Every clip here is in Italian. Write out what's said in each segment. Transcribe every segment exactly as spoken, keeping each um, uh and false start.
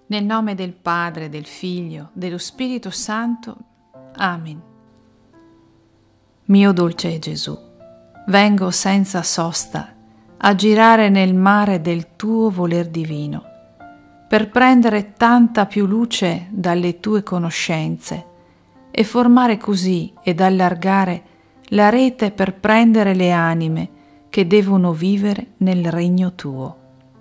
Nel nome del Padre, del Figlio, dello Spirito Santo. Amen. Mio dolce Gesù, vengo senza sosta a girare nel mare del tuo voler divino, per prendere tanta più luce dalle tue conoscenze e formare così ed allargare la rete per prendere le anime che devono vivere nel regno tuo.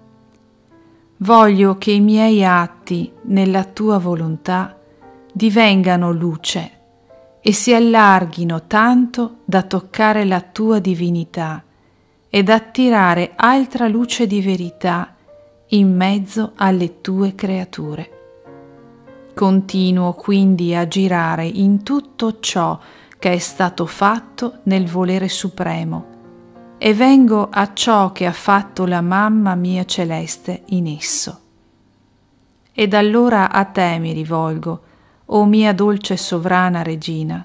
Voglio che i miei atti nella tua volontà divengano luce e si allarghino tanto da toccare la tua divinità ed attirare altra luce di verità in mezzo alle tue creature. Continuo quindi a girare in tutto ciò che è stato fatto nel volere supremo e vengo a ciò che ha fatto la mamma mia celeste in esso. Ed allora a te mi rivolgo, o mia dolce sovrana regina.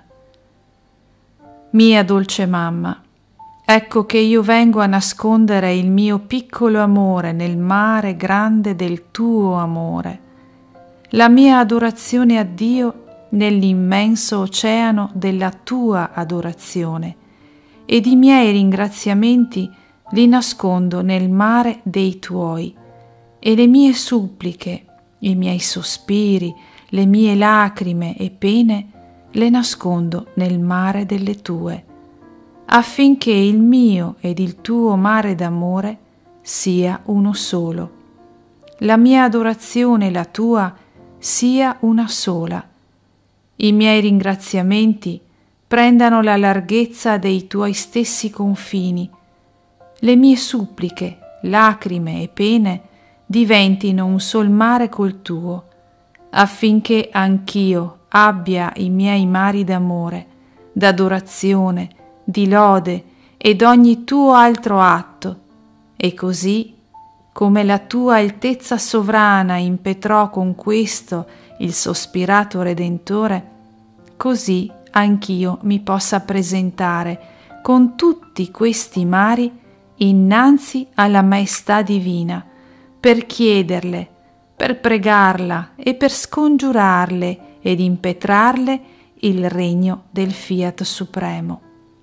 Mia dolce mamma, ecco che io vengo a nascondere il mio piccolo amore nel mare grande del tuo amore, la mia adorazione a Dio nell'immenso oceano della tua adorazione, ed i miei ringraziamenti li nascondo nel mare dei tuoi, e le mie suppliche, i miei sospiri, le mie lacrime e pene le nascondo nel mare delle tue, affinché il mio ed il tuo mare d'amore sia uno solo. La mia adorazione e la tua sia una sola. I miei ringraziamenti prendano la larghezza dei tuoi stessi confini. Le mie suppliche, lacrime e pene diventino un sol mare col tuo, affinché anch'io abbia i miei mari d'amore, d'adorazione, di lode ed ogni tuo altro atto, e così come la tua altezza sovrana impetrò con questo il sospirato Redentore, così anch'io mi possa presentare con tutti questi mari innanzi alla maestà divina, per chiederle, per pregarla e per scongiurarle ed impetrarle il regno del Fiat Supremo.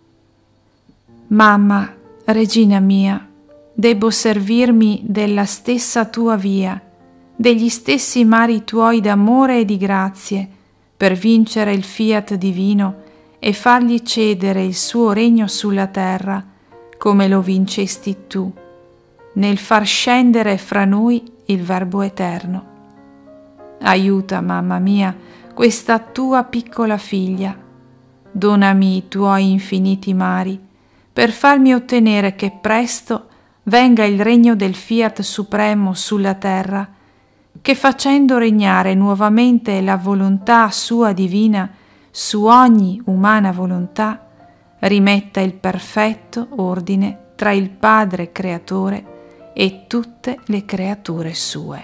Mamma, regina mia, debbo servirmi della stessa tua via, degli stessi mari tuoi d'amore e di grazie, per vincere il Fiat divino e fargli cedere il suo regno sulla terra, come lo vincesti tu, nel far scendere fra noi il Verbo eterno. Aiuta, mamma mia, questa tua piccola figlia. Donami i tuoi infiniti mari, per farmi ottenere che presto venga il regno del Fiat Supremo sulla terra, che facendo regnare nuovamente la volontà sua divina su ogni umana volontà, rimetta il perfetto ordine tra il Padre Creatore e tutte le creature sue.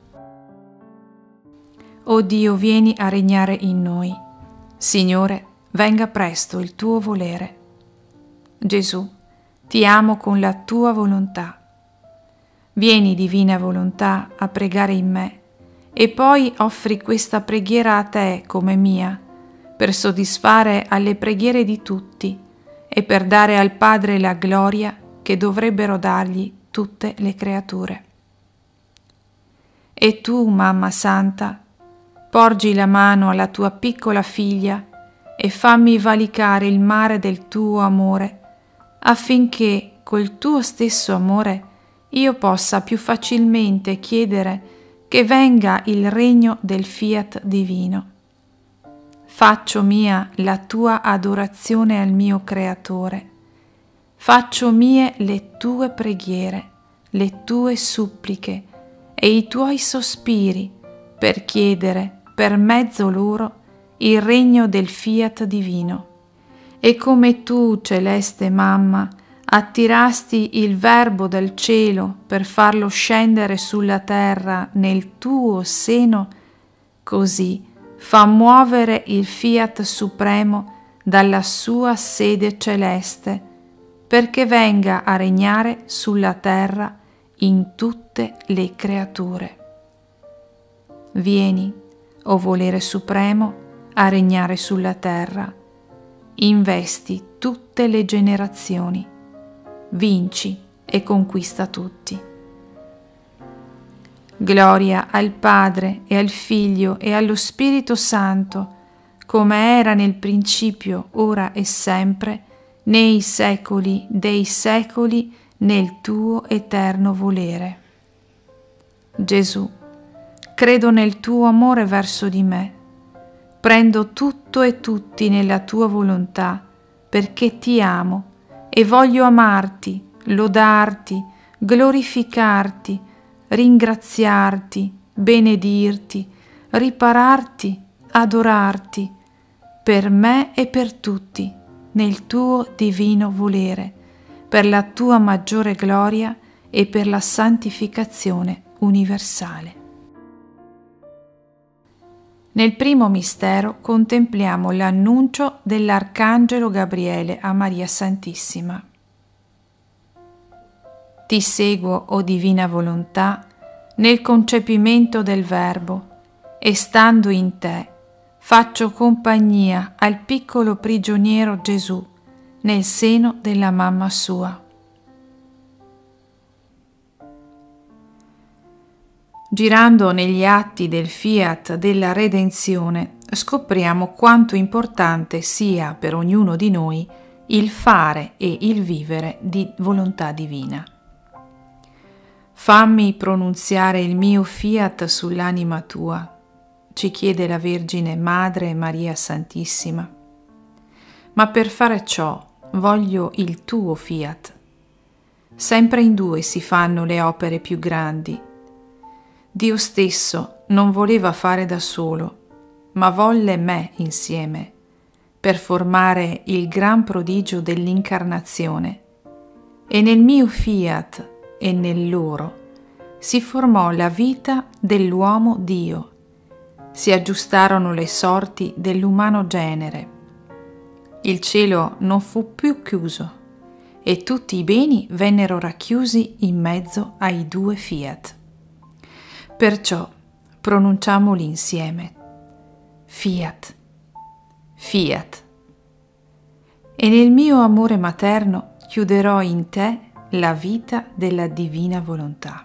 O Dio, vieni a regnare in noi. Signore, venga presto il tuo volere. Gesù, ti amo con la tua volontà. Vieni, divina volontà, a pregare in me, e poi offri questa preghiera a te come mia, per soddisfare alle preghiere di tutti e per dare al Padre la gloria che dovrebbero dargli tutte le creature. E tu, Mamma Santa, porgi la mano alla tua piccola figlia e fammi valicare il mare del tuo amore, affinché col tuo stesso amore io possa più facilmente chiedere che venga il regno del Fiat divino. Faccio mia la tua adorazione al mio Creatore. Faccio mie le tue preghiere, le tue suppliche e i tuoi sospiri per chiedere per mezzo loro il regno del Fiat divino. E come tu, celeste Mamma, attirasti il Verbo dal cielo per farlo scendere sulla terra nel tuo seno, così fa muovere il Fiat Supremo dalla sua sede celeste, perché venga a regnare sulla terra in tutte le creature. Vieni, o volere supremo, a regnare sulla terra. Investi tutte le generazioni. Vinci e conquista tutti. Gloria al Padre e al Figlio e allo Spirito Santo, come era nel principio, ora e sempre, nei secoli dei secoli, nel tuo eterno volere. Gesù, credo nel tuo amore verso di me. Prendo tutto e tutti nella tua volontà, perché ti amo e voglio amarti, lodarti, glorificarti, ringraziarti, benedirti, ripararti, adorarti, per me e per tutti, nel tuo divino volere, per la tua maggiore gloria e per la santificazione universale. Nel primo mistero contempliamo l'annuncio dell'Arcangelo Gabriele a Maria Santissima. Ti seguo, o divina volontà, nel concepimento del Verbo, e stando in te faccio compagnia al piccolo prigioniero Gesù nel seno della mamma sua. Girando negli atti del fiat della redenzione, scopriamo quanto importante sia per ognuno di noi il fare e il vivere di volontà divina. Fammi pronunziare il mio fiat sull'anima tua, ci chiede la Vergine Madre Maria Santissima. Ma per fare ciò voglio il tuo fiat. Sempre in due si fanno le opere più grandi. Dio stesso non voleva fare da solo, ma volle me insieme, per formare il gran prodigio dell'incarnazione, e nel mio fiat e nel loro si formò la vita dell'uomo Dio, si aggiustarono le sorti dell'umano genere. Il cielo non fu più chiuso e tutti i beni vennero racchiusi in mezzo ai due fiat. Perciò pronunciamoli insieme. Fiat, fiat. E nel mio amore materno chiuderò in te la vita della divina volontà.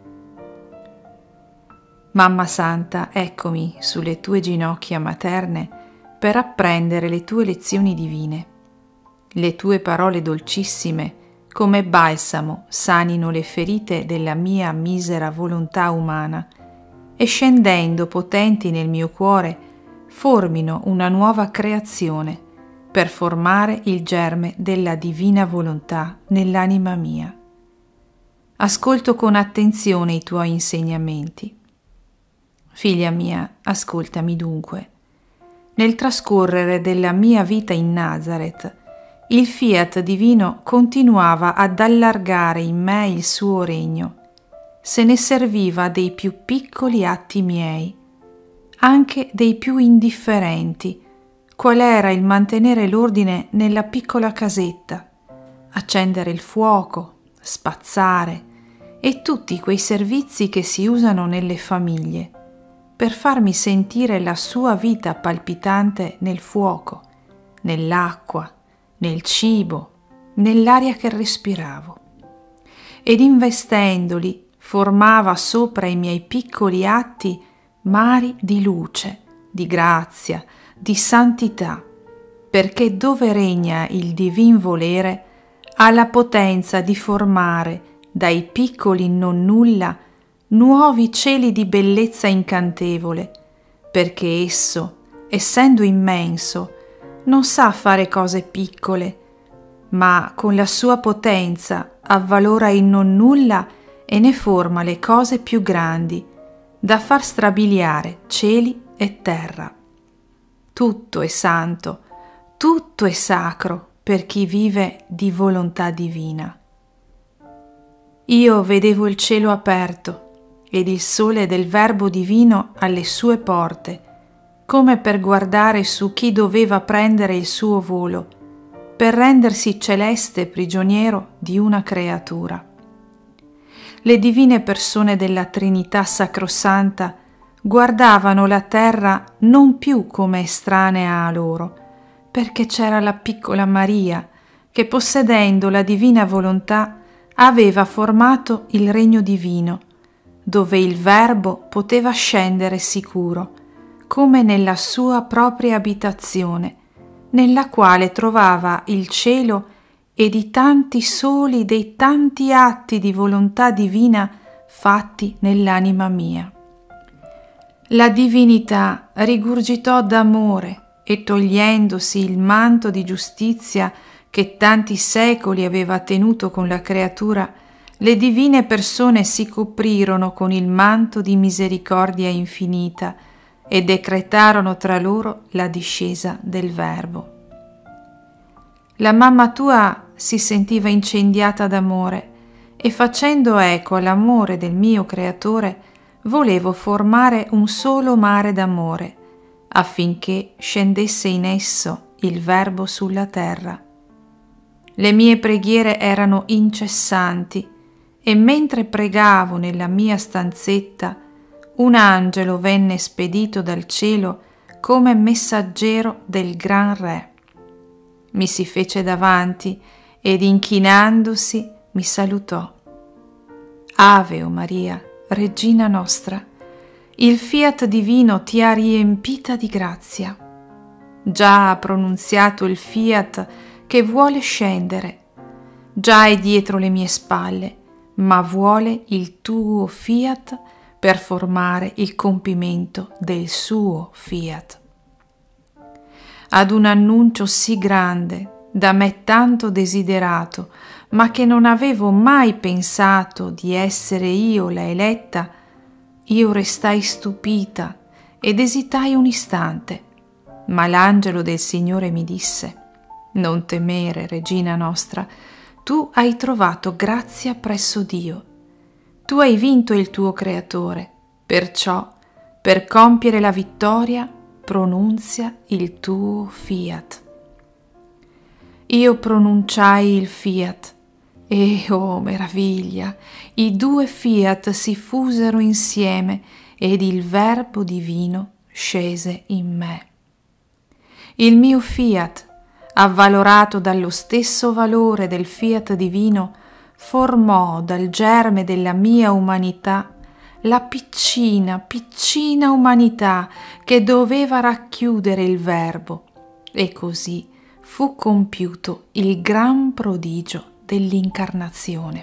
Mamma Santa, eccomi sulle tue ginocchia materne per apprendere le tue lezioni divine. Le tue parole dolcissime, come balsamo, sanino le ferite della mia misera volontà umana e scendendo potenti nel mio cuore formino una nuova creazione per formare il germe della divina volontà nell'anima mia. Ascolto con attenzione i tuoi insegnamenti. Figlia mia, ascoltami dunque. Nel trascorrere della mia vita in Nazareth, il fiat divino continuava ad allargare in me il suo regno. Se ne serviva dei più piccoli atti miei, anche dei più indifferenti, qual era il mantenere l'ordine nella piccola casetta, accendere il fuoco, spazzare e tutti quei servizi che si usano nelle famiglie, per farmi sentire la sua vita palpitante nel fuoco, nell'acqua, nel cibo, nell'aria che respiravo. Ed investendoli formava sopra i miei piccoli atti mari di luce, di grazia, di santità, perché dove regna il divin volere ha la potenza di formare dai piccoli non nulla nuovi cieli di bellezza incantevole, perché esso, essendo immenso, non sa fare cose piccole, ma con la sua potenza avvalora il non nulla e ne forma le cose più grandi, da far strabiliare cieli e terra. Tutto è santo, tutto è sacro per chi vive di volontà divina. Io vedevo il cielo aperto ed il sole del Verbo divino alle sue porte, come per guardare su chi doveva prendere il suo volo, per rendersi celeste prigioniero di una creatura. Le divine persone della Trinità Sacrosanta guardavano la terra non più come estranea a loro, perché c'era la piccola Maria che, possedendo la divina volontà, aveva formato il regno divino, dove il Verbo poteva scendere sicuro, come nella sua propria abitazione, nella quale trovava il cielo ed i tanti soli dei tanti atti di volontà divina fatti nell'anima mia. La divinità rigurgitò d'amore e, togliendosi il manto di giustizia che tanti secoli aveva tenuto con la creatura, le divine persone si coprirono con il manto di misericordia infinita e decretarono tra loro la discesa del Verbo. La mamma tua si sentiva incendiata d'amore e, facendo eco all'amore del mio Creatore, volevo formare un solo mare d'amore, affinché scendesse in esso il Verbo sulla terra. Le mie preghiere erano incessanti e, mentre pregavo nella mia stanzetta, un angelo venne spedito dal cielo come messaggero del Gran Re. Mi si fece davanti ed, inchinandosi, mi salutò. Ave o Maria, Regina nostra, il fiat divino ti ha riempita di grazia. Già ha pronunziato il fiat che vuole scendere, già è dietro le mie spalle, ma vuole il tuo fiat per formare il compimento del suo fiat. Ad un annuncio sì grande, da me tanto desiderato, ma che non avevo mai pensato di essere io la eletta, io restai stupita ed esitai un istante, ma l'angelo del Signore mi disse: non temere, Regina nostra, tu hai trovato grazia presso Dio. Tu hai vinto il tuo Creatore, perciò, per compiere la vittoria, pronunzia il tuo fiat. Io pronunciai il fiat e, oh meraviglia, i due fiat si fusero insieme ed il Verbo divino scese in me. Il mio fiat, avvalorato dallo stesso valore del fiat divino, formò dal germe della mia umanità la piccina, piccina umanità che doveva racchiudere il Verbo, e così fu compiuto il gran prodigio dell'incarnazione.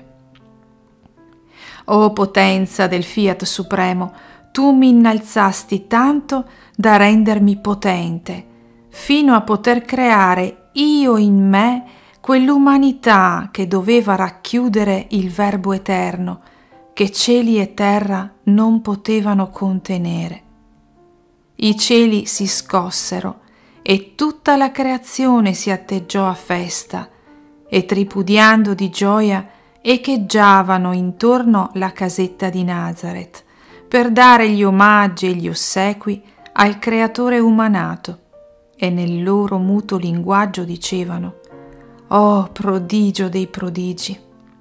O potenza del fiat supremo, tu mi innalzasti tanto da rendermi potente, fino a poter creare io in me quell'umanità che doveva racchiudere il Verbo eterno, che cieli e terra non potevano contenere. I cieli si scossero e tutta la creazione si atteggiò a festa, e tripudiando di gioia echeggiavano intorno la casetta di Nazaret per dare gli omaggi e gli ossequi al Creatore umanato, e nel loro muto linguaggio dicevano: «Oh prodigio dei prodigi!»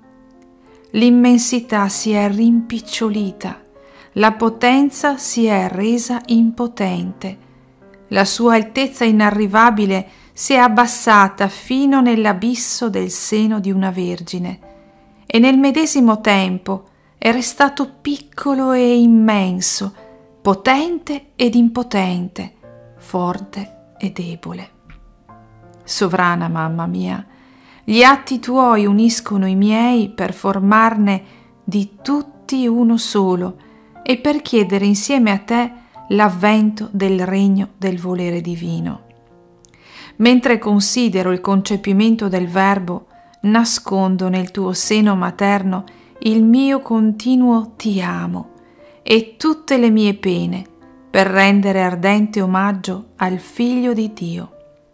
L'immensità si è rimpicciolita, la potenza si è resa impotente, la sua altezza inarrivabile si è abbassata fino nell'abisso del seno di una vergine, e nel medesimo tempo è restato piccolo e immenso, potente ed impotente, forte e debole. Sovrana mamma mia, gli atti tuoi uniscono i miei per formarne di tutti uno solo e per chiedere insieme a te l'avvento del regno del volere divino. Mentre considero il concepimento del Verbo, nascondo nel tuo seno materno il mio continuo ti amo e tutte le mie pene per rendere ardente omaggio al Figlio di Dio.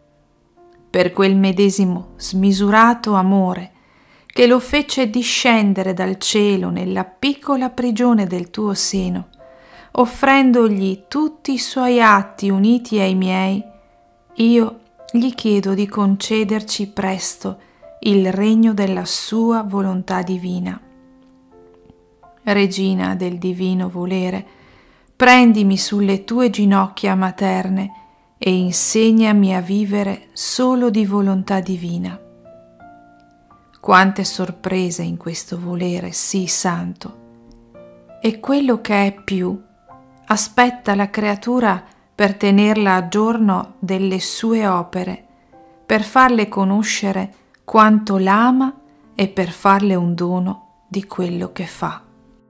Per quel medesimo smisurato amore che lo fece discendere dal cielo nella piccola prigione del tuo seno, offrendogli tutti i suoi atti uniti ai miei, io gli chiedo di concederci presto il regno della sua volontà divina. Regina del divino volere, prendimi sulle tue ginocchia materne e insegnami a vivere solo di volontà divina. Quante sorprese in questo volere sì santo! E quello che è più, aspetta la creatura per tenerla a giorno delle sue opere, per farle conoscere quanto l'ama e per farle un dono di quello che fa.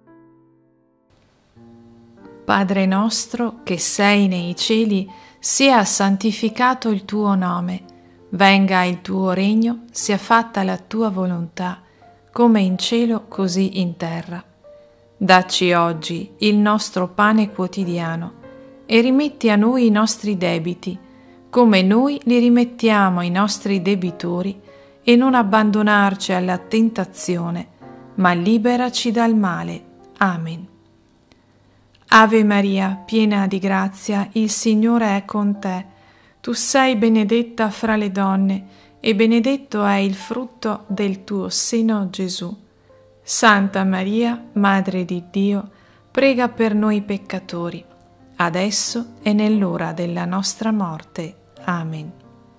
Padre nostro che sei nei cieli, sia santificato il tuo nome, venga il tuo regno, sia fatta la tua volontà, come in cielo così in terra. Dacci oggi il nostro pane quotidiano e rimetti a noi i nostri debiti, come noi li rimettiamo ai nostri debitori, e non abbandonarci alla tentazione, ma liberaci dal male. Amen. Ave Maria, piena di grazia, il Signore è con te. Tu sei benedetta fra le donne, e benedetto è il frutto del tuo seno, Gesù. Santa Maria, Madre di Dio, prega per noi peccatori, adesso e nell'ora della nostra morte. Amen.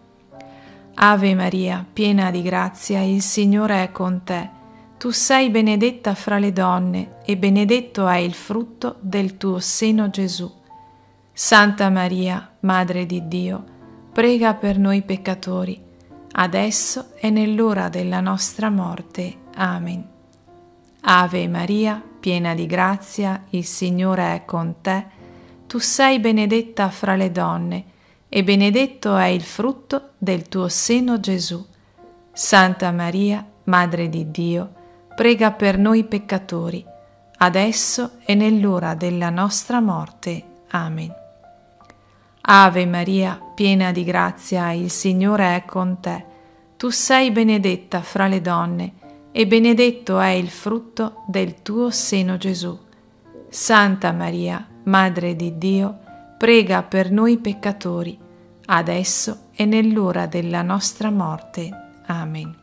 Ave Maria, piena di grazia, il Signore è con te. Tu sei benedetta fra le donne, e benedetto è il frutto del tuo seno, Gesù. Santa Maria, Madre di Dio, prega per noi peccatori, adesso e nell'ora della nostra morte. Amen. Ave Maria, piena di grazia, il Signore è con te. Tu sei benedetta fra le donne, e benedetto è il frutto del tuo seno, Gesù. Santa Maria, Madre di Dio, prega per noi peccatori, adesso e nell'ora della nostra morte. Amen. Ave Maria, piena di grazia, il Signore è con te. Tu sei benedetta fra le donne, e benedetto è il frutto del tuo seno, Gesù. Santa Maria, Madre di Dio, prega per noi peccatori, adesso e nell'ora della nostra morte. Amen.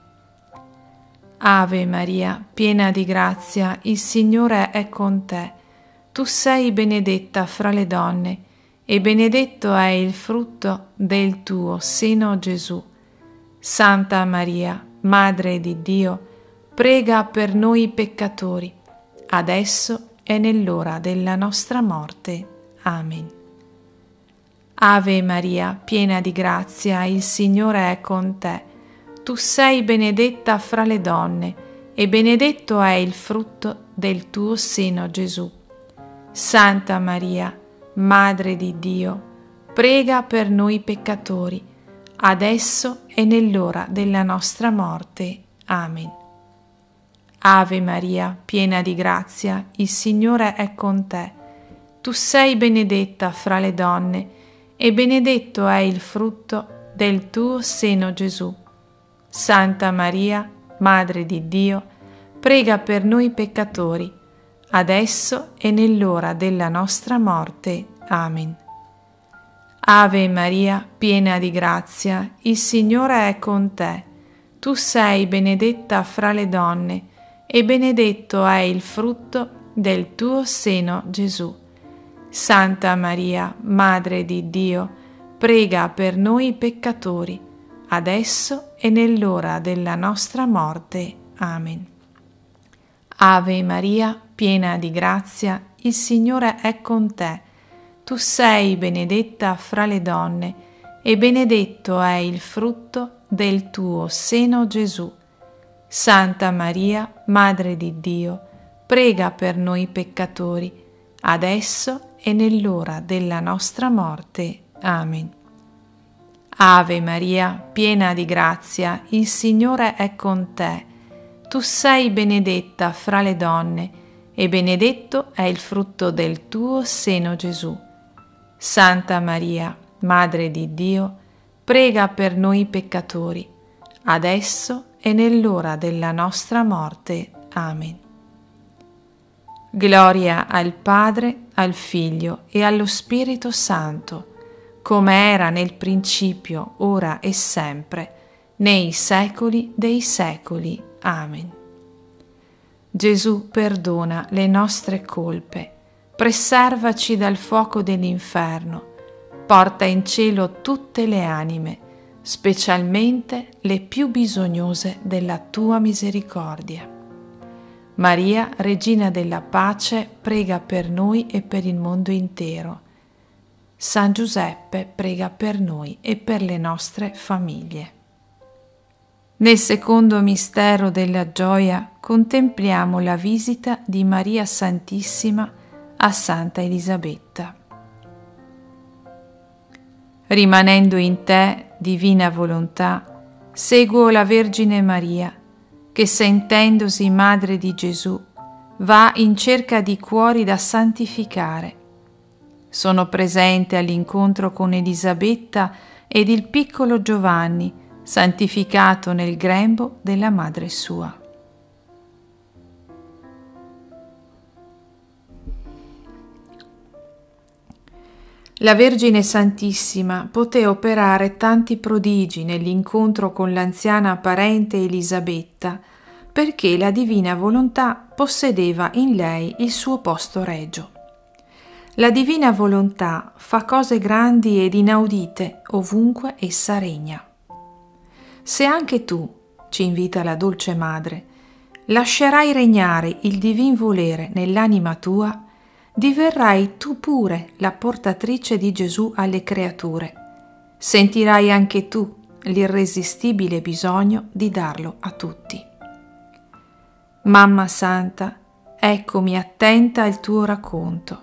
Ave Maria, piena di grazia, il Signore è con te. Tu sei benedetta fra le donne, e benedetto è il frutto del tuo seno, Gesù. Santa Maria, Madre di Dio, prega per noi peccatori, adesso e nell'ora della nostra morte. Amen. Ave Maria, piena di grazia, il Signore è con te. Tu sei benedetta fra le donne, e benedetto è il frutto del tuo seno, Gesù. Santa Maria, Madre di Dio, prega per noi peccatori, adesso e nell'ora della nostra morte. Amen. Ave Maria, piena di grazia, il Signore è con te. Tu sei benedetta fra le donne, e benedetto è il frutto del tuo seno, Gesù. Santa Maria, Madre di Dio, prega per noi peccatori, adesso e nell'ora della nostra morte. Amen. Ave Maria, piena di grazia, il Signore è con te. Tu sei benedetta fra le donne, e benedetto è il frutto del tuo seno, Gesù. Santa Maria, Madre di Dio, prega per noi peccatori, adesso e nell'ora della nostra morte. Amen. Ave Maria, piena di grazia, il Signore è con te. Tu sei benedetta fra le donne, e benedetto è il frutto del tuo seno, Gesù. Santa Maria, Madre di Dio, prega per noi peccatori, adesso e nell'ora della nostra morte. Amen. Ave Maria, piena di grazia, il Signore è con te. Tu sei benedetta fra le donne, e benedetto è il frutto del tuo seno, Gesù. Santa Maria, Madre di Dio, prega per noi peccatori, adesso e nell'ora della nostra morte. Amen. Gloria al Padre, al Figlio e allo Spirito Santo, come era nel principio, ora e sempre, nei secoli dei secoli. Amen. Gesù perdona le nostre colpe, preservaci dal fuoco dell'inferno, porta in cielo tutte le anime, specialmente le più bisognose della tua misericordia. Maria, Regina della Pace, prega per noi e per il mondo intero. San Giuseppe, prega per noi e per le nostre famiglie. Nel secondo mistero della gioia contempliamo la visita di Maria Santissima a Santa Elisabetta. Rimanendo in te, divina volontà, seguo la Vergine Maria, che sentendosi madre di Gesù, va in cerca di cuori da santificare. Sono presente all'incontro con Elisabetta ed il piccolo Giovanni, santificato nel grembo della madre sua. La Vergine Santissima poté operare tanti prodigi nell'incontro con l'anziana parente Elisabetta, perché la divina volontà possedeva in lei il suo posto regio. La divina volontà fa cose grandi ed inaudite ovunque essa regna. Se anche tu, ci invita la dolce Madre, lascerai regnare il divin volere nell'anima tua, diverrai tu pure la portatrice di Gesù alle creature. Sentirai anche tu l'irresistibile bisogno di darlo a tutti. Mamma Santa, eccomi attenta al tuo racconto.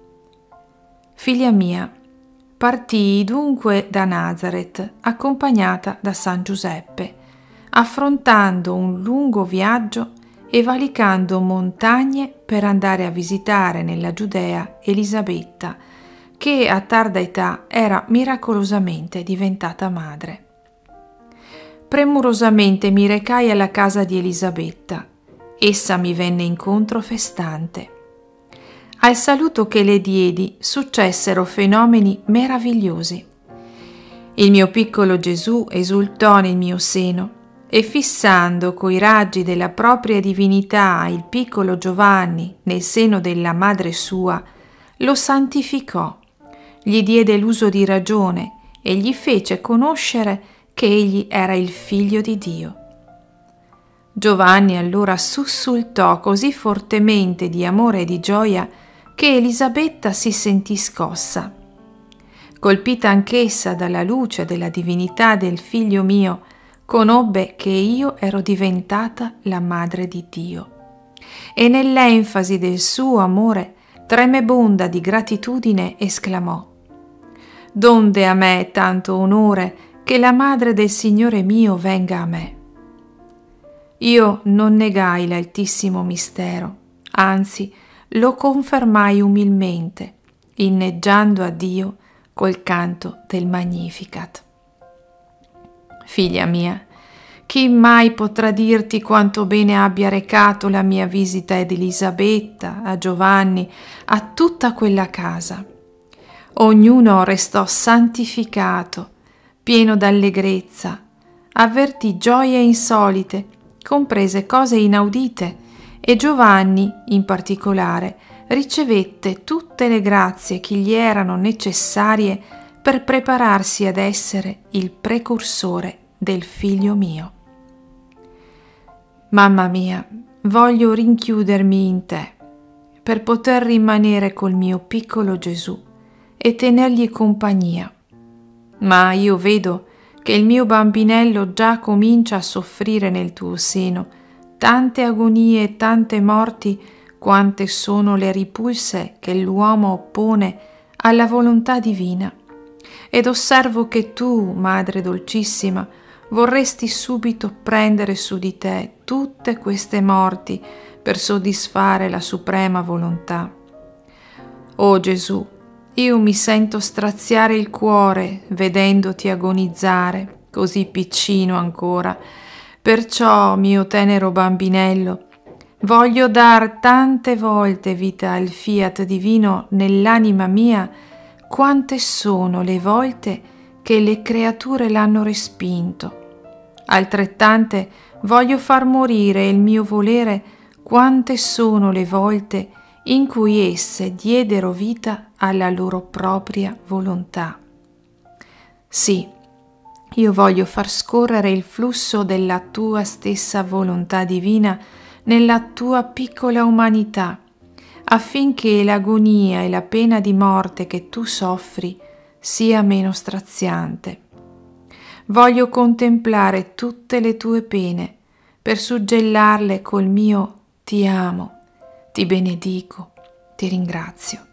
Figlia mia, partii dunque da Nazareth accompagnata da San Giuseppe, affrontando un lungo viaggio e valicando montagne per andare a visitare nella Giudea Elisabetta, che a tarda età era miracolosamente diventata madre. Premurosamente mi recai alla casa di Elisabetta. Essa mi venne incontro festante. Al saluto che le diedi successero fenomeni meravigliosi. Il mio piccolo Gesù esultò nel mio seno e fissando coi raggi della propria divinità il piccolo Giovanni nel seno della madre sua, lo santificò, gli diede l'uso di ragione e gli fece conoscere che egli era il figlio di Dio. Giovanni allora sussultò così fortemente di amore e di gioia che Elisabetta si sentì scossa. Colpita anch'essa dalla luce della divinità del figlio mio, conobbe che io ero diventata la madre di Dio e nell'enfasi del suo amore tremebonda di gratitudine esclamò: «Donde a me tanto onore che la madre del Signore mio venga a me?» Io non negai l'altissimo mistero, anzi lo confermai umilmente, inneggiando a Dio col canto del Magnificat. Figlia mia, chi mai potrà dirti quanto bene abbia recato la mia visita ad Elisabetta, a Giovanni, a tutta quella casa? Ognuno restò santificato, pieno d'allegrezza, avvertì gioie insolite, comprese cose inaudite, e Giovanni, in particolare, ricevette tutte le grazie che gli erano necessarie per prepararsi ad essere il precursore del figlio mio. Mamma mia, voglio rinchiudermi in te per poter rimanere col mio piccolo Gesù e tenergli compagnia. Ma io vedo che il mio bambinello già comincia a soffrire nel tuo seno tante agonie e tante morti quante sono le ripulse che l'uomo oppone alla volontà divina. Ed osservo che tu, Madre dolcissima, vorresti subito prendere su di te tutte queste morti per soddisfare la suprema volontà. O Gesù, io mi sento straziare il cuore vedendoti agonizzare, così piccino ancora. Perciò, mio tenero bambinello, voglio dar tante volte vita al fiat divino nell'anima mia, quante sono le volte che le creature l'hanno respinto. Altrettante voglio far morire il mio volere quante sono le volte in cui esse diedero vita alla loro propria volontà. Sì, io voglio far scorrere il flusso della tua stessa volontà divina nella tua piccola umanità, affinché l'agonia e la pena di morte che tu soffri sia meno straziante. Voglio contemplare tutte le tue pene per suggellarle col mio ti amo, ti benedico, ti ringrazio.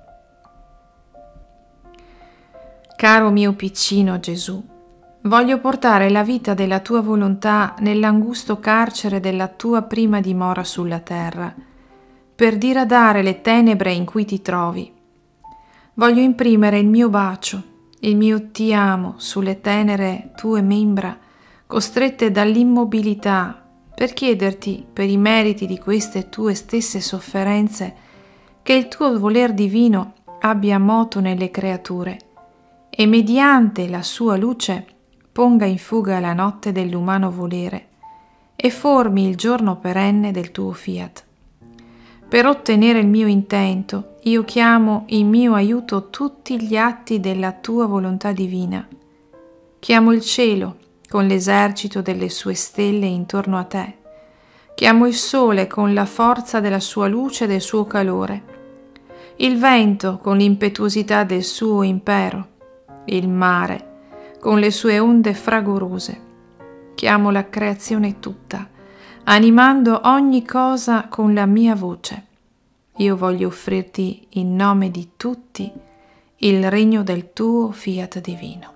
Caro mio piccino Gesù, voglio portare la vita della tua volontà nell'angusto carcere della tua prima dimora sulla terra, per diradare le tenebre in cui ti trovi. Voglio imprimere il mio bacio, il mio ti amo sulle tenere tue membra, costrette dall'immobilità, per chiederti, per i meriti di queste tue stesse sofferenze, che il tuo voler divino abbia moto nelle creature e mediante la sua luce ponga in fuga la notte dell'umano volere e formi il giorno perenne del tuo fiat. Per ottenere il mio intento, io chiamo in mio aiuto tutti gli atti della tua volontà divina. Chiamo il cielo con l'esercito delle sue stelle intorno a te. Chiamo il sole con la forza della sua luce e del suo calore, il vento con l'impetuosità del suo impero, il mare con le sue onde fragorose. Chiamo la creazione tutta, animando ogni cosa con la mia voce. Io voglio offrirti in nome di tutti il regno del tuo fiat divino.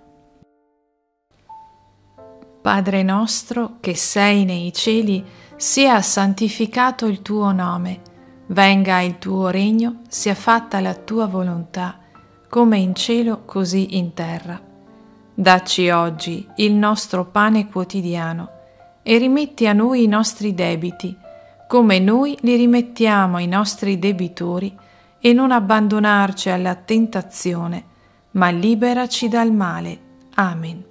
Padre nostro che sei nei cieli, sia santificato il tuo nome, venga il tuo regno, sia fatta la tua volontà, come in cielo così in terra. Dacci oggi il nostro pane quotidiano e rimetti a noi i nostri debiti, come noi li rimettiamo ai nostri debitori, e non abbandonarci alla tentazione, ma liberaci dal male. Amen.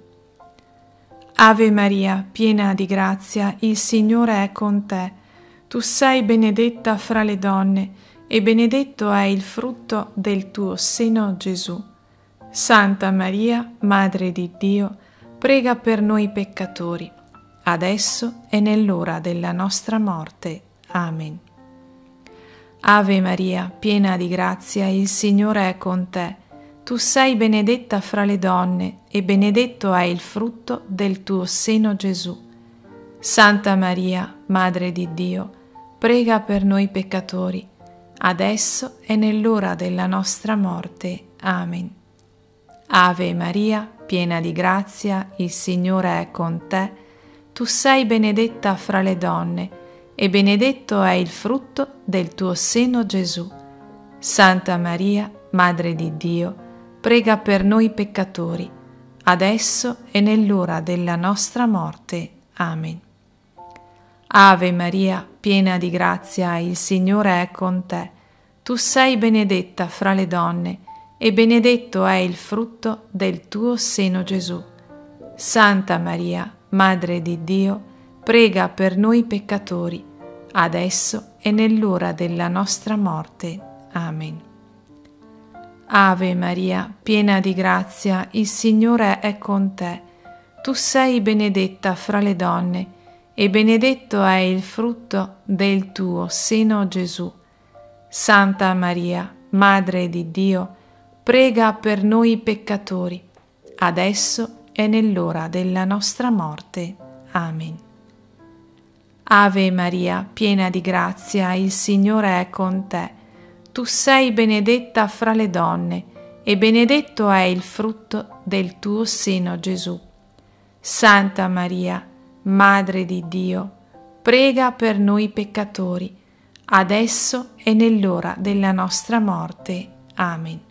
Ave Maria, piena di grazia, il Signore è con te. Tu sei benedetta fra le donne, e benedetto è il frutto del tuo seno, Gesù. Santa Maria, Madre di Dio, prega per noi peccatori, adesso e nell'ora della nostra morte. Amen. Ave Maria, piena di grazia, il Signore è con te. Tu sei benedetta fra le donne, e benedetto è il frutto del tuo seno, Gesù. Santa Maria, Madre di Dio, prega per noi peccatori, adesso e nell'ora della nostra morte. Amen. Ave Maria, piena di grazia, il Signore è con te. Tu sei benedetta fra le donne, e benedetto è il frutto del tuo seno, Gesù. Santa Maria, Madre di Dio, prega per noi peccatori, adesso e nell'ora della nostra morte. Amen. Ave Maria, piena di grazia, il Signore è con te. Tu sei benedetta fra le donne, e benedetto è il frutto del tuo seno, Gesù. Santa Maria, Madre di Dio, prega per noi peccatori, adesso e nell'ora della nostra morte. Amen. Ave Maria, piena di grazia, il Signore è con te. Tu sei benedetta fra le donne, e benedetto è il frutto del tuo seno, Gesù. Santa Maria, Madre di Dio, prega per noi peccatori, adesso e nell'ora della nostra morte. Amen. Ave Maria, piena di grazia, il Signore è con te. Tu sei benedetta fra le donne, e benedetto è il frutto del tuo seno, Gesù. Santa Maria, Madre di Dio, prega per noi peccatori, adesso e nell'ora della nostra morte. Amen.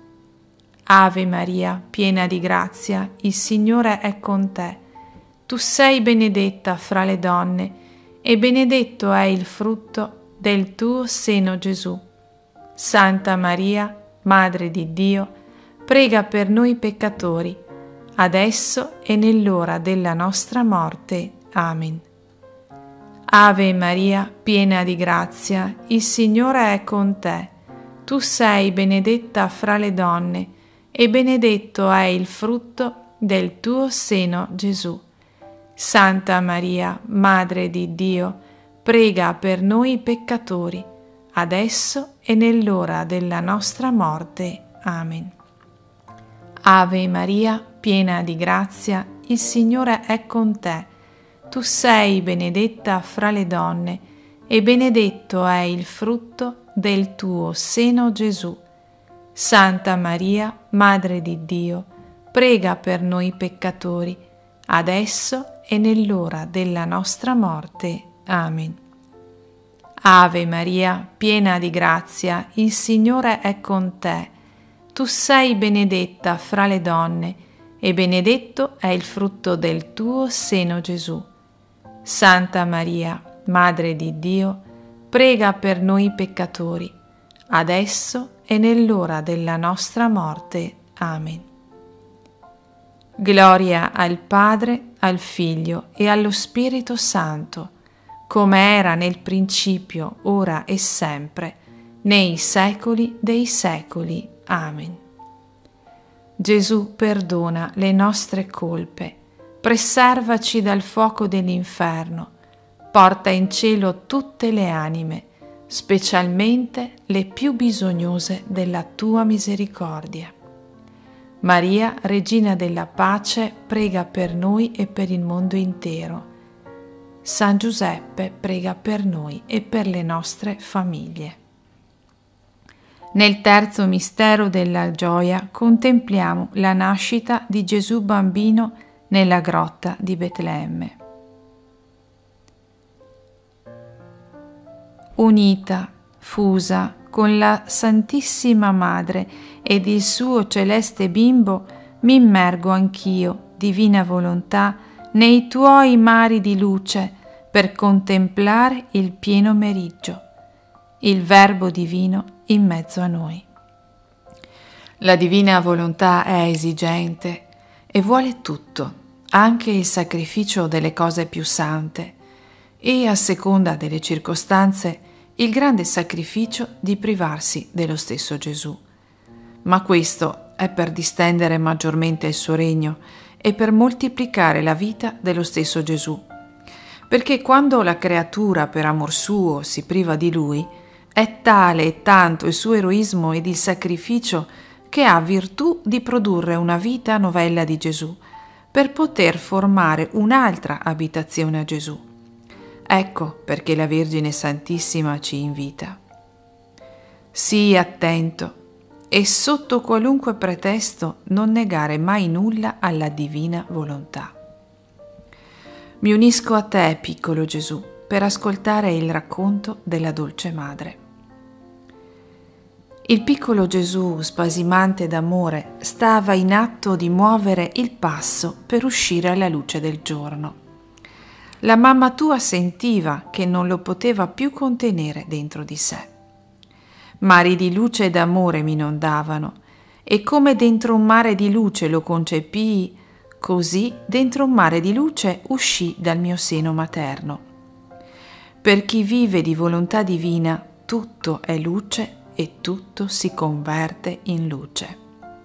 Ave Maria, piena di grazia, il Signore è con te. Tu sei benedetta fra le donne, e benedetto è il frutto del tuo seno, Gesù. Santa Maria, Madre di Dio, prega per noi peccatori, adesso e nell'ora della nostra morte. Amen. Ave Maria, piena di grazia, il Signore è con te. Tu sei benedetta fra le donne, e benedetto è il frutto del tuo seno, Gesù. Santa Maria, Madre di Dio, prega per noi peccatori, adesso e nell'ora della nostra morte. Amen. Ave Maria, piena di grazia, il Signore è con te. Tu sei benedetta fra le donne, e benedetto è il frutto del tuo seno, Gesù. Santa Maria, Madre di Dio, prega per noi peccatori, adesso e nell'ora della nostra morte. Amen. Ave Maria, piena di grazia, il Signore è con te. Tu sei benedetta fra le donne, e benedetto è il frutto del tuo seno, Gesù. Santa Maria, Madre di Dio, prega per noi peccatori, adesso e nell'ora della nostra morte. Amen. Gloria al Padre, al Figlio e allo Spirito Santo, come era nel principio, ora e sempre, nei secoli dei secoli. Amen. Gesù, perdona le nostre colpe, preservaci dal fuoco dell'inferno, porta in cielo tutte le anime, specialmente le più bisognose della tua misericordia. Maria, Regina della Pace, prega per noi e per il mondo intero. San Giuseppe, prega per noi e per le nostre famiglie. Nel terzo mistero della gioia contempliamo la nascita di Gesù bambino nella grotta di Betlemme. Unita, fusa con la Santissima Madre ed il suo celeste bimbo, mi immergo anch'io, divina volontà, nei tuoi mari di luce per contemplare il pieno meriggio, il Verbo divino in mezzo a noi. La divina volontà è esigente e vuole tutto, anche il sacrificio delle cose più sante e, a seconda delle circostanze, il grande sacrificio di privarsi dello stesso Gesù. Ma questo è per distendere maggiormente il suo regno e per moltiplicare la vita dello stesso Gesù. Perché quando la creatura per amor suo si priva di lui, è tale e tanto il suo eroismo ed il sacrificio che ha virtù di produrre una vita novella di Gesù, per poter formare un'altra abitazione a Gesù. Ecco perché la Vergine Santissima ci invita. Sii attento e sotto qualunque pretesto non negare mai nulla alla divina volontà. Mi unisco a te, piccolo Gesù, per ascoltare il racconto della dolce Madre. Il piccolo Gesù, spasimante d'amore, stava in atto di muovere il passo per uscire alla luce del giorno. La mamma tua sentiva che non lo poteva più contenere dentro di sé. Mari di luce e d'amore mi inondavano, e come dentro un mare di luce lo concepii, così dentro un mare di luce uscì dal mio seno materno. Per chi vive di volontà divina, tutto è luce e tutto si converte in luce.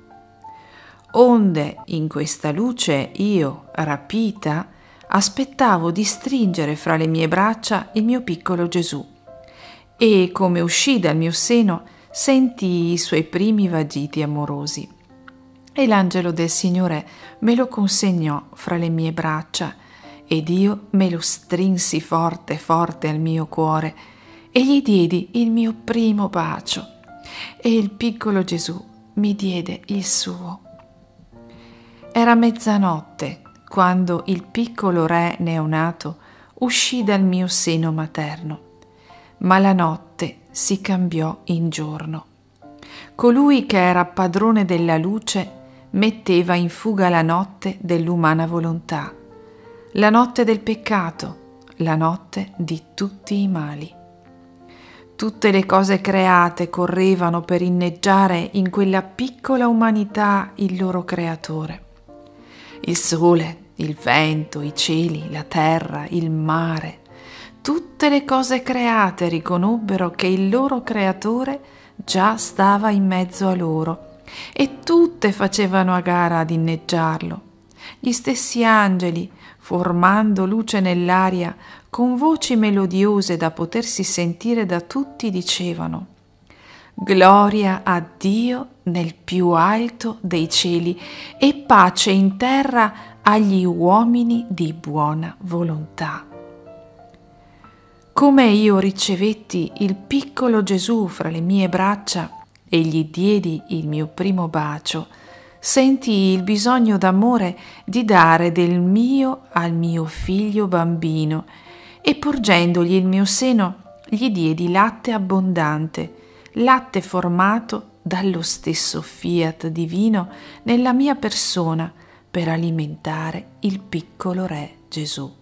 Onde in questa luce io, rapita, aspettavo di stringere fra le mie braccia il mio piccolo Gesù, e come uscì dal mio seno sentii i suoi primi vagiti amorosi. E l'angelo del Signore me lo consegnò fra le mie braccia, ed io me lo strinsi forte forte al mio cuore, e gli diedi il mio primo bacio, e il piccolo Gesù mi diede il suo. Era mezzanotte quando il piccolo re neonato uscì dal mio seno materno, ma la notte si cambiò in giorno. Colui che era padrone della luce metteva in fuga la notte dell'umana volontà, la notte del peccato, la notte di tutti i mali. Tutte le cose create correvano per inneggiare in quella piccola umanità il loro creatore. Il sole, il vento, i cieli, la terra, il mare, Tutte le cose create riconobbero che il loro creatore già stava in mezzo a loro e tutte facevano a gara ad inneggiarlo. Gli stessi angeli, formando luce nell'aria, con voci melodiose da potersi sentire da tutti, dicevano: Gloria a Dio nel più alto dei cieli e pace in terra agli uomini di buona volontà. Come io ricevetti il piccolo Gesù fra le mie braccia e gli diedi il mio primo bacio, sentii il bisogno d'amore di dare del mio al mio figlio bambino e porgendogli il mio seno gli diedi latte abbondante, latte formato dallo stesso fiat divino nella mia persona per alimentare il piccolo Re Gesù.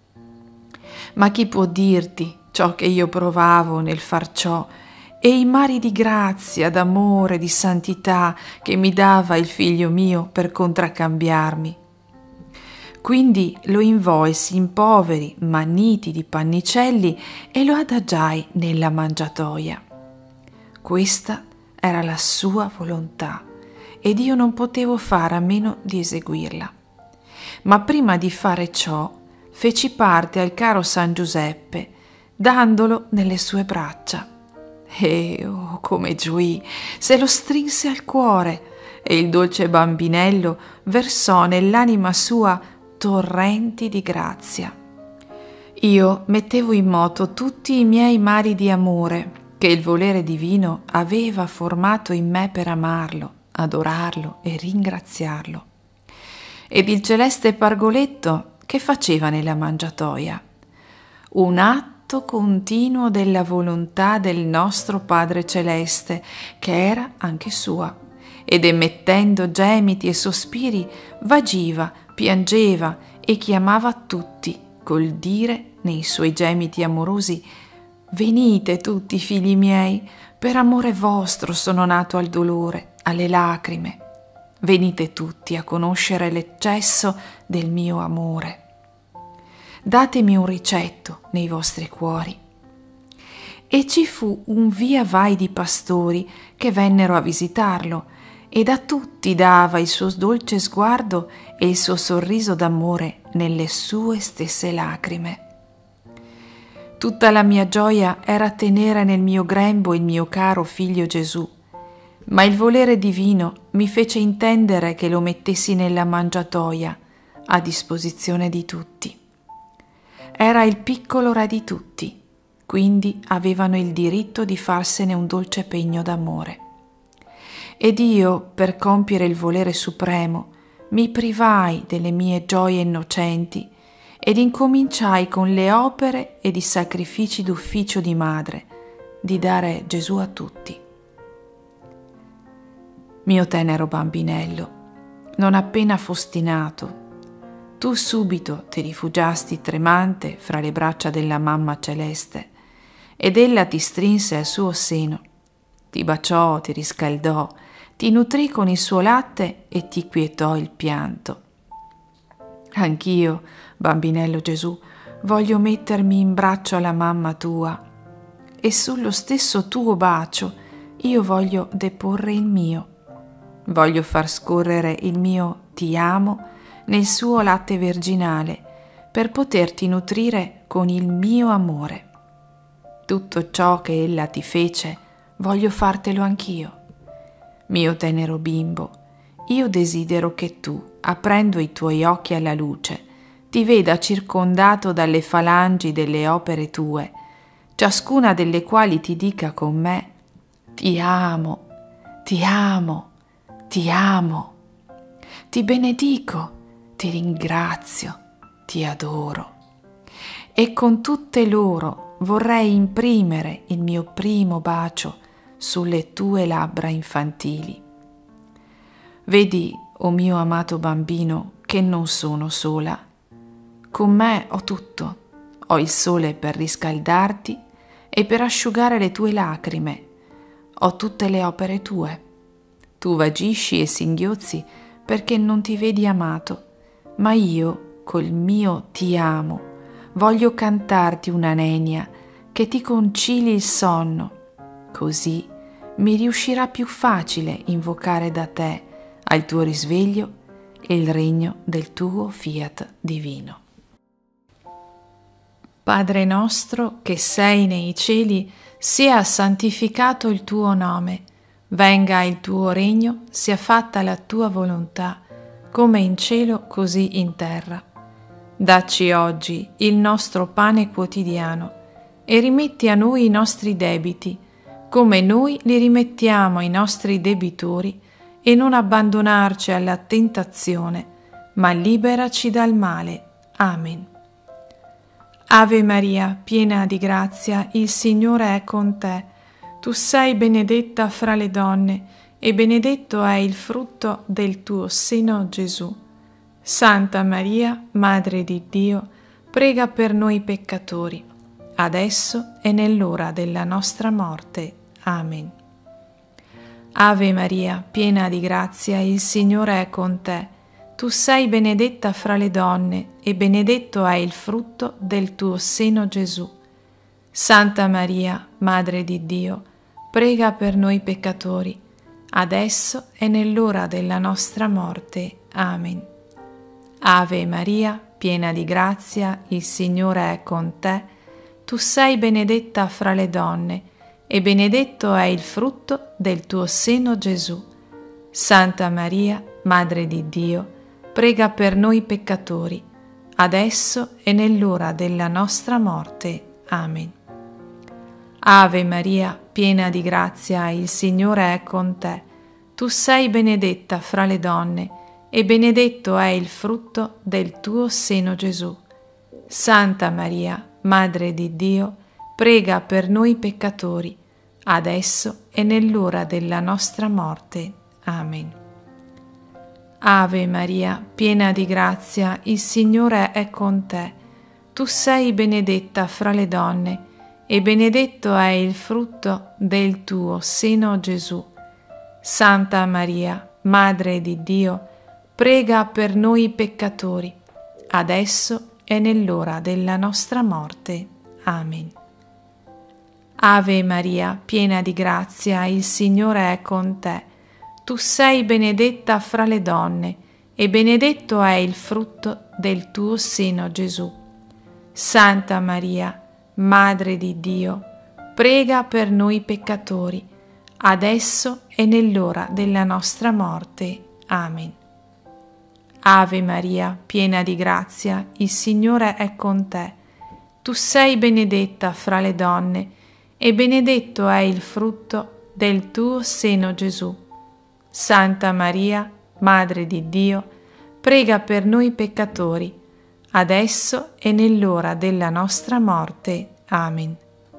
Ma chi può dirti ciò che io provavo nel far ciò e i mari di grazia, d'amore, di santità che mi dava il figlio mio per contraccambiarmi? Quindi lo involsi in poveri ma nitidi pannicelli e lo adagiai nella mangiatoia. Questa era la sua volontà ed io non potevo fare a meno di eseguirla. Ma prima di fare ciò feci parte al caro San Giuseppe, dandolo nelle sue braccia. E oh, come gioì, se lo strinse al cuore e il dolce bambinello versò nell'anima sua torrenti di grazia. Io mettevo in moto tutti i miei mari di amore che il volere divino aveva formato in me per amarlo, adorarlo e ringraziarlo. Ed il celeste pargoletto che faceva nella mangiatoia? Un atto continuo della volontà del nostro Padre Celeste, che era anche sua, ed emettendo gemiti e sospiri vagiva, piangeva e chiamava tutti col dire nei suoi gemiti amorosi: venite tutti, figli miei, per amore vostro sono nato al dolore, alle lacrime. Venite tutti a conoscere l'eccesso del mio amore. Datemi un ricetto nei vostri cuori. E ci fu un via vai di pastori che vennero a visitarlo, ed a tutti dava il suo dolce sguardo e il suo sorriso d'amore nelle sue stesse lacrime. Tutta la mia gioia era tenere nel mio grembo il mio caro figlio Gesù, ma il volere divino mi fece intendere che lo mettessi nella mangiatoia a disposizione di tutti. Era il piccolo re di tutti, quindi avevano il diritto di farsene un dolce pegno d'amore. Ed io, per compiere il volere supremo, mi privai delle mie gioie innocenti ed incominciai con le opere ed i sacrifici d'ufficio di madre di dare Gesù a tutti. Mio tenero bambinello, non appena fosti nato, tu subito ti rifugiasti tremante fra le braccia della mamma celeste ed ella ti strinse al suo seno, ti baciò, ti riscaldò, ti nutrì con il suo latte e ti quietò il pianto. Anch'io, bambinello Gesù, voglio mettermi in braccio alla mamma tua e sullo stesso tuo bacio io voglio deporre il mio. Voglio far scorrere il mio ti amo nel suo latte virginale per poterti nutrire con il mio amore. Tutto ciò che ella ti fece voglio fartelo anch'io. Mio tenero bimbo, io desidero che tu, aprendo i tuoi occhi alla luce, ti veda circondato dalle falangi delle opere tue, ciascuna delle quali ti dica con me: ti amo, ti amo, ti amo, ti benedico, ti ringrazio, ti adoro. E con tutte loro vorrei imprimere il mio primo bacio sulle tue labbra infantili. Vedi, o mio amato bambino, che non sono sola. Con me ho tutto, ho il sole per riscaldarti e per asciugare le tue lacrime, ho tutte le opere tue. Tu vagisci e singhiozzi perché non ti vedi amato, ma io, col mio ti amo, voglio cantarti una nenia che ti concili il sonno, così mi riuscirà più facile invocare da te al tuo risveglio il regno del tuo fiat divino. Padre nostro che sei nei cieli, sia santificato il tuo nome, venga il tuo regno, sia fatta la tua volontà, come in cielo così in terra. Dacci oggi il nostro pane quotidiano e rimetti a noi i nostri debiti, come noi li rimettiamo ai nostri debitori, e non abbandonarci alla tentazione, ma liberaci dal male. Amen. Ave Maria, piena di grazia, il Signore è con te. Tu sei benedetta fra le donne, e benedetto è il frutto del tuo seno, Gesù. Santa Maria, Madre di Dio, prega per noi peccatori, adesso e nell'ora della nostra morte. Amen. Ave Maria, piena di grazia, il Signore è con te. Tu sei benedetta fra le donne, e benedetto è il frutto del tuo seno, Gesù. Santa Maria, Madre di Dio, prega per noi peccatori, adesso e nell'ora della nostra morte. Amen. Ave Maria, piena di grazia, il Signore è con te. Tu sei benedetta fra le donne, e benedetto è il frutto del tuo seno, Gesù. Santa Maria, Madre di Dio, prega per noi peccatori, adesso e nell'ora della nostra morte. Amen. Ave Maria, piena di grazia, il Signore è con te. Tu sei benedetta fra le donne, e benedetto è il frutto del tuo seno, Gesù. Santa Maria, Madre di Dio, prega per noi peccatori, adesso e nell'ora della nostra morte. Amen. Ave Maria, piena di grazia, il Signore è con te. Tu sei benedetta fra le donne, e benedetto è il frutto del tuo seno, Gesù. Santa Maria, Madre di Dio, prega per noi peccatori, adesso e nell'ora della nostra morte. Amen. Ave Maria, piena di grazia, il Signore è con te. Tu sei benedetta fra le donne, e benedetto è il frutto del tuo seno, Gesù. Santa Maria, Madre di Dio, prega per noi peccatori, adesso e nell'ora della nostra morte. Amen. Ave Maria, piena di grazia, il Signore è con te. Tu sei benedetta fra le donne, e benedetto è il frutto del tuo seno, Gesù. Santa Maria, Madre di Dio, prega per noi peccatori, adesso e nell'ora della nostra morte. Amen.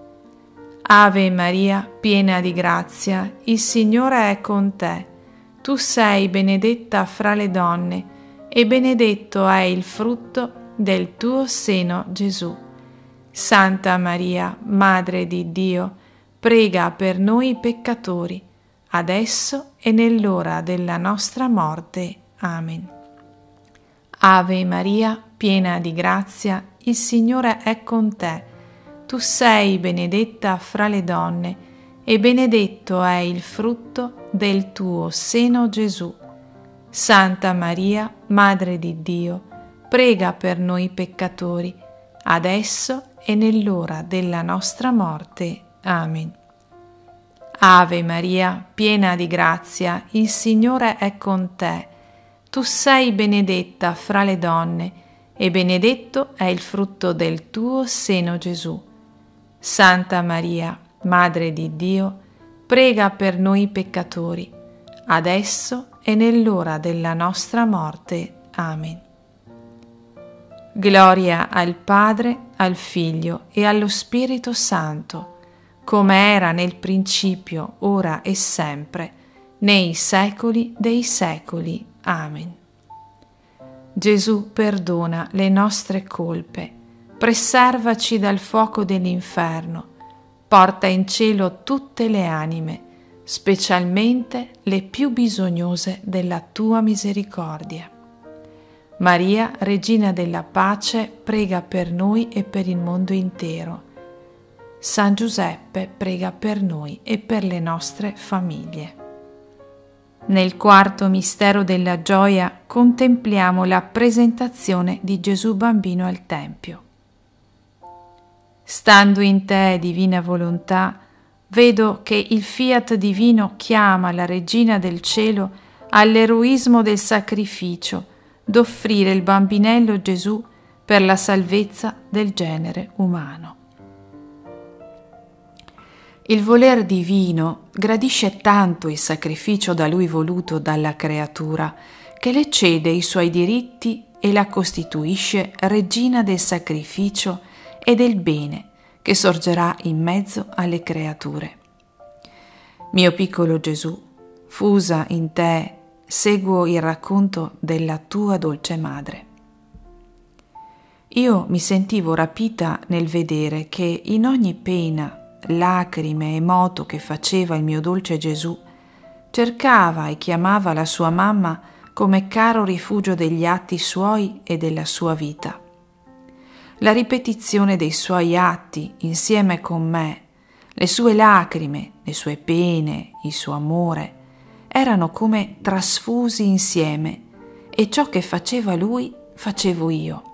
Ave Maria, piena di grazia, il Signore è con te. Tu sei benedetta fra le donne, e benedetto è il frutto del tuo seno, Gesù. Santa Maria, Madre di Dio, prega per noi peccatori, adesso e nell'ora della nostra morte. Amen. Ave Maria, piena di grazia, il Signore è con te. Tu sei benedetta fra le donne, e benedetto è il frutto del tuo seno, Gesù. Santa Maria, Madre di Dio, prega per noi peccatori, adesso e nell'ora della nostra morte. Amen. Ave Maria, piena di grazia, il Signore è con te. Tu sei benedetta fra le donne, e benedetto è il frutto del tuo seno, Gesù. Santa Maria, Madre di Dio, prega per noi peccatori, adesso e nell'ora della nostra morte. Amen. Gloria al Padre, al Figlio e allo Spirito Santo, come era nel principio, ora e sempre, nei secoli dei secoli. Amen. Gesù, perdona le nostre colpe, preservaci dal fuoco dell'inferno, porta in cielo tutte le anime, specialmente le più bisognose della tua misericordia. Maria, Regina della Pace, prega per noi e per il mondo intero. San Giuseppe, prega per noi e per le nostre famiglie. Nel quarto mistero della gioia contempliamo la presentazione di Gesù bambino al Tempio. Stando in te, divina volontà, vedo che il fiat divino chiama la Regina del Cielo all'eroismo del sacrificio d'offrire il bambinello Gesù per la salvezza del genere umano. Il voler divino gradisce tanto il sacrificio da lui voluto dalla creatura che le cede i suoi diritti e la costituisce regina del sacrificio e del bene che sorgerà in mezzo alle creature. Mio piccolo Gesù, fusa in te, seguo il racconto della tua dolce madre. Io mi sentivo rapita nel vedere che in ogni pena, lacrime e moto che faceva il mio dolce Gesù, cercava e chiamava la sua mamma come caro rifugio degli atti suoi e della sua vita. La ripetizione dei suoi atti insieme con me, le sue lacrime, le sue pene, il suo amore, erano come trasfusi insieme e ciò che faceva lui facevo io.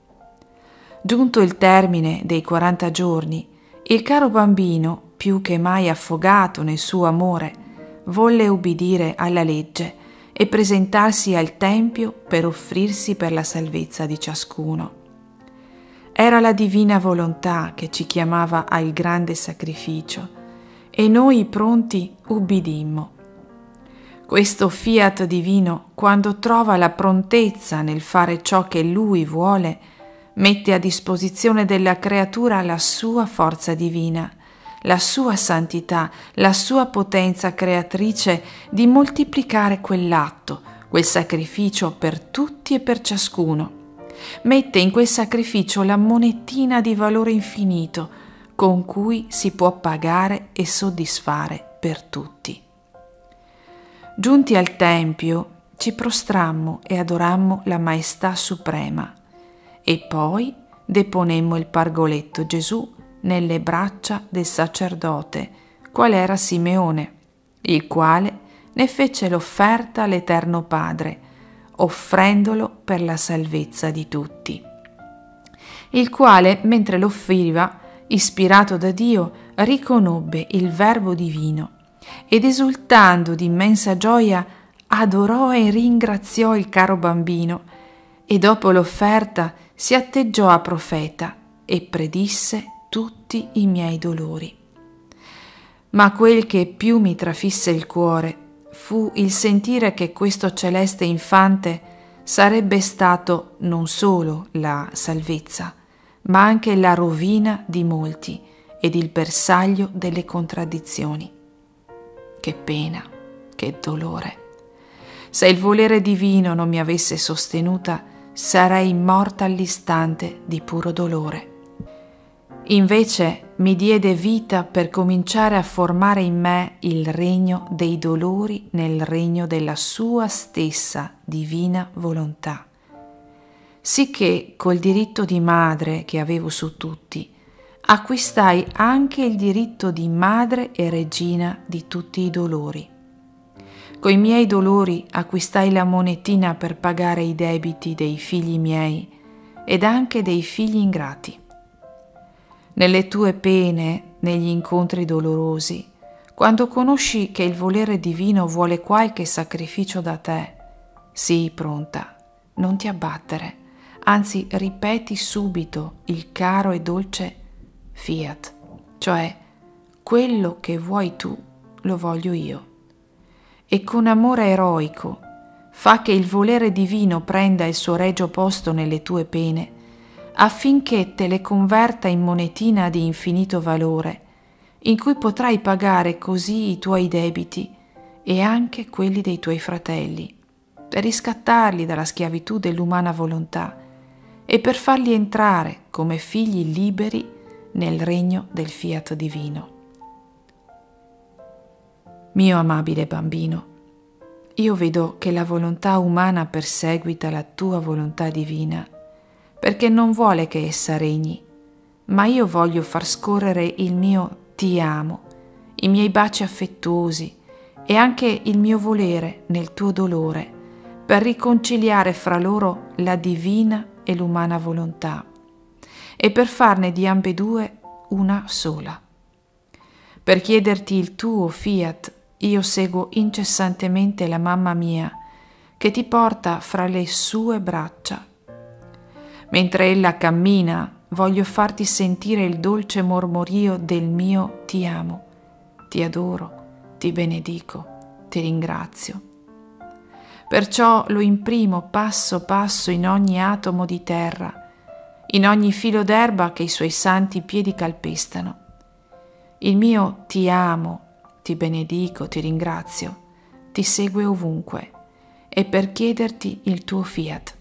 Giunto il termine dei quaranta giorni, il caro bambino, più che mai affogato nel suo amore, volle ubbidire alla legge e presentarsi al Tempio per offrirsi per la salvezza di ciascuno. Era la divina volontà che ci chiamava al grande sacrificio e noi pronti ubbidimmo. Questo fiat divino, quando trova la prontezza nel fare ciò che lui vuole, mette a disposizione della creatura la sua forza divina, la sua santità, la sua potenza creatrice di moltiplicare quell'atto, quel sacrificio per tutti e per ciascuno. Mette in quel sacrificio la monetina di valore infinito con cui si può pagare e soddisfare per tutti. Giunti al Tempio, ci prostrammo e adorammo la Maestà Suprema e poi deponemmo il pargoletto Gesù nelle braccia del sacerdote, qual era Simeone, il quale ne fece l'offerta all'Eterno Padre, offrendolo per la salvezza di tutti. Il quale, mentre l'offriva, ispirato da Dio, riconobbe il Verbo divino ed esultando di immensa gioia adorò e ringraziò il caro bambino e dopo l'offerta si atteggiò a profeta e predisse tutti i miei dolori. Ma quel che più mi trafisse il cuore fu il sentire che questo celeste infante sarebbe stato non solo la salvezza, ma anche la rovina di molti ed il bersaglio delle contraddizioni. Che pena, che dolore! Se il volere divino non mi avesse sostenuta, sarei morta all'istante di puro dolore. Invece mi diede vita per cominciare a formare in me il regno dei dolori nel regno della sua stessa divina volontà, sicché col diritto di madre che avevo su tutti, acquistai anche il diritto di madre e regina di tutti i dolori. Coi miei dolori acquistai la monetina per pagare i debiti dei figli miei ed anche dei figli ingrati. Nelle tue pene, negli incontri dolorosi, quando conosci che il volere divino vuole qualche sacrificio da te, sii pronta, non ti abbattere, anzi ripeti subito il caro e dolce fiat, cioè quello che vuoi tu lo voglio io. E con amore eroico fa che il volere divino prenda il suo regio posto nelle tue pene, affinché te le converta in monetina di infinito valore, in cui potrai pagare così i tuoi debiti e anche quelli dei tuoi fratelli, per riscattarli dalla schiavitù dell'umana volontà e per farli entrare come figli liberi nel regno del fiat divino. Mio amabile bambino, io vedo che la volontà umana perseguita la tua volontà divina, perché non vuole che essa regni, ma io voglio far scorrere il mio ti amo, i miei baci affettuosi e anche il mio volere nel tuo dolore, per riconciliare fra loro la divina e l'umana volontà, e per farne di ambedue una sola. Per chiederti il tuo fiat, io seguo incessantemente la mamma mia, che ti porta fra le sue braccia. Mentre ella cammina, voglio farti sentire il dolce mormorio del mio ti amo, ti adoro, ti benedico, ti ringrazio. Perciò lo imprimo passo passo in ogni atomo di terra, in ogni filo d'erba che i suoi santi piedi calpestano. Il mio ti amo, ti benedico, ti ringrazio, ti segue ovunque, e per chiederti il tuo fiat.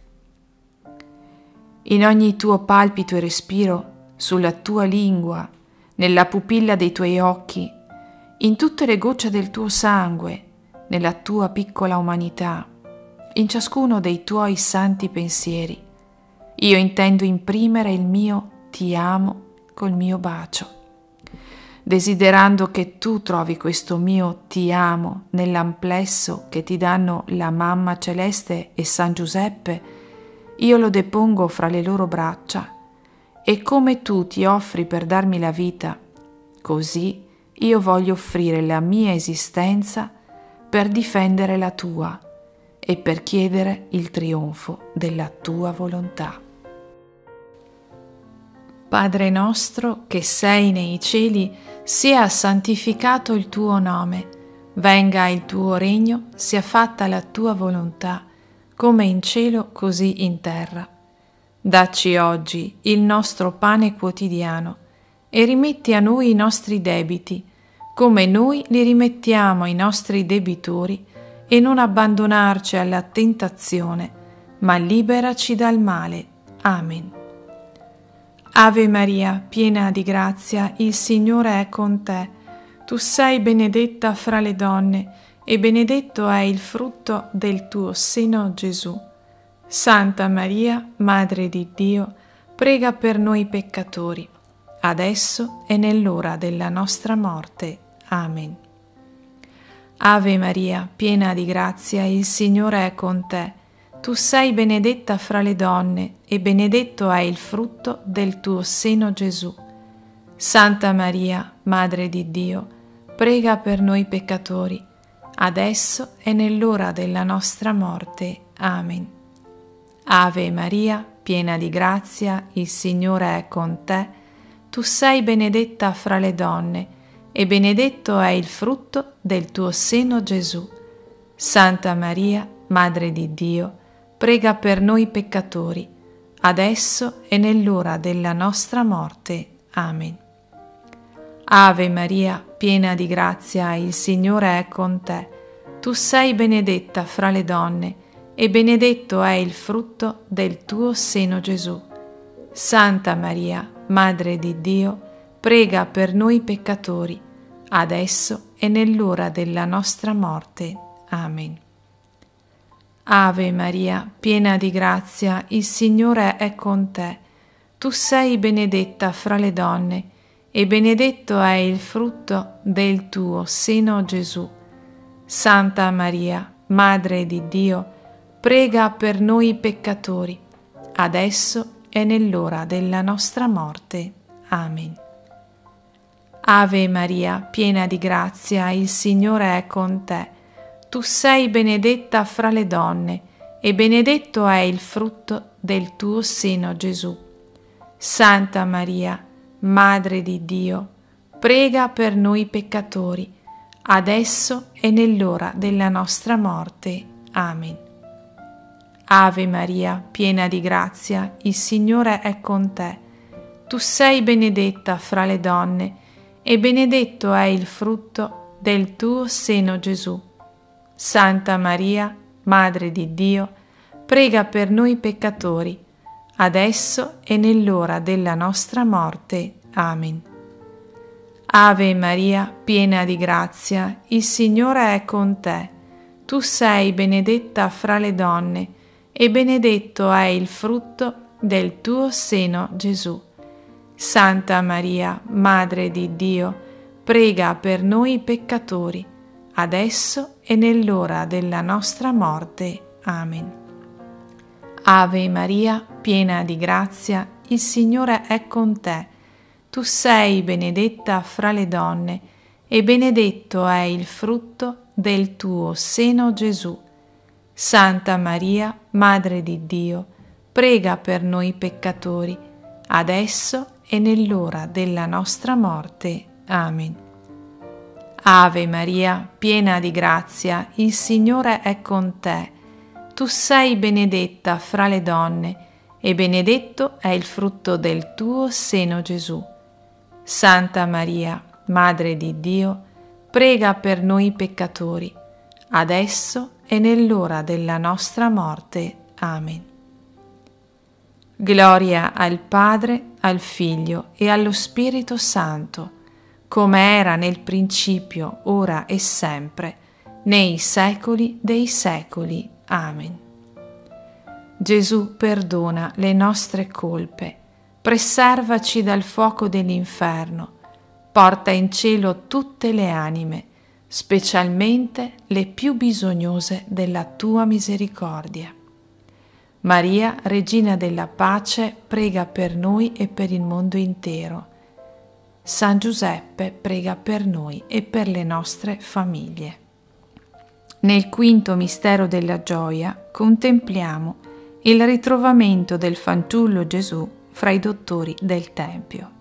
In ogni tuo palpito e respiro, sulla tua lingua, nella pupilla dei tuoi occhi, in tutte le gocce del tuo sangue, nella tua piccola umanità, in ciascuno dei tuoi santi pensieri, io intendo imprimere il mio ti amo col mio bacio. Desiderando che tu trovi questo mio ti amo nell'amplesso che ti danno la Mamma Celeste e San Giuseppe, io lo depongo fra le loro braccia, e come tu ti offri per darmi la vita, così io voglio offrire la mia esistenza per difendere la tua e per chiedere il trionfo della tua volontà. Padre nostro che sei nei cieli, sia santificato il tuo nome, venga il tuo regno, sia fatta la tua volontà, come in cielo così in terra. Dacci oggi il nostro pane quotidiano e rimetti a noi i nostri debiti, come noi li rimettiamo ai nostri debitori, e non abbandonarci alla tentazione, ma liberaci dal male. Amen. Ave Maria, piena di grazia, il Signore è con te. Tu sei benedetta fra le donne, e benedetto è il frutto del tuo seno, Gesù. Santa Maria, Madre di Dio, prega per noi peccatori, adesso e nell'ora della nostra morte. Amen. Ave Maria, piena di grazia, il Signore è con te. Tu sei benedetta fra le donne, e benedetto è il frutto del tuo seno, Gesù. Santa Maria, Madre di Dio, prega per noi peccatori, adesso e nell'ora della nostra morte. Amen. Ave Maria, piena di grazia, il Signore è con te. Tu sei benedetta fra le donne, e benedetto è il frutto del tuo seno, Gesù. Santa Maria, Madre di Dio, prega per noi peccatori, adesso e nell'ora della nostra morte. Amen. Ave Maria, piena di grazia, il Signore è con te. Tu sei benedetta fra le donne, e benedetto è il frutto del tuo seno, Gesù. Santa Maria, Madre di Dio, prega per noi peccatori, adesso e nell'ora della nostra morte. Amen. Ave Maria, piena di grazia, il Signore è con te. Tu sei benedetta fra le donne, e benedetto è il frutto del tuo seno, Gesù. Santa Maria, Madre di Dio, prega per noi peccatori, adesso e nell'ora della nostra morte. Amen. Ave Maria, piena di grazia, il Signore è con te. Tu sei benedetta fra le donne, e benedetto è il frutto del tuo seno, Gesù. Santa Maria, Madre di Dio, prega per noi peccatori, adesso e nell'ora della nostra morte. Amen. Ave Maria, piena di grazia, il Signore è con te. Tu sei benedetta fra le donne, e benedetto è il frutto del tuo seno, Gesù. Santa Maria, Madre di Dio, prega per noi peccatori, adesso e nell'ora della nostra morte. Amen. Ave Maria, piena di grazia, il Signore è con te. Tu sei benedetta fra le donne, e benedetto è il frutto del tuo seno, Gesù. Santa Maria, Madre di Dio, prega per noi peccatori, adesso e nell'ora della nostra morte. Amen. Ave Maria, piena di grazia, il Signore è con te. Tu sei benedetta fra le donne, e benedetto è il frutto del tuo seno, Gesù. Santa Maria, Madre di Dio, prega per noi peccatori, adesso e nell'ora della nostra morte. Amen. Ave Maria, piena di grazia, il Signore è con te. Tu sei benedetta fra le donne, e benedetto è il frutto del tuo seno, Gesù. Santa Maria, Madre di Dio, prega per noi peccatori, adesso e nell'ora della nostra morte. Amen. Gloria al Padre, al Figlio e allo Spirito Santo, come era nel principio, ora e sempre, nei secoli dei secoli. Amen. Gesù, perdona le nostre colpe, preservaci dal fuoco dell'inferno, porta in cielo tutte le anime, specialmente le più bisognose della tua misericordia. Maria, Regina della Pace, prega per noi e per il mondo intero. San Giuseppe, prega per noi e per le nostre famiglie. Nel quinto mistero della gioia contempliamo il ritrovamento del fanciullo Gesù fra i dottori del Tempio.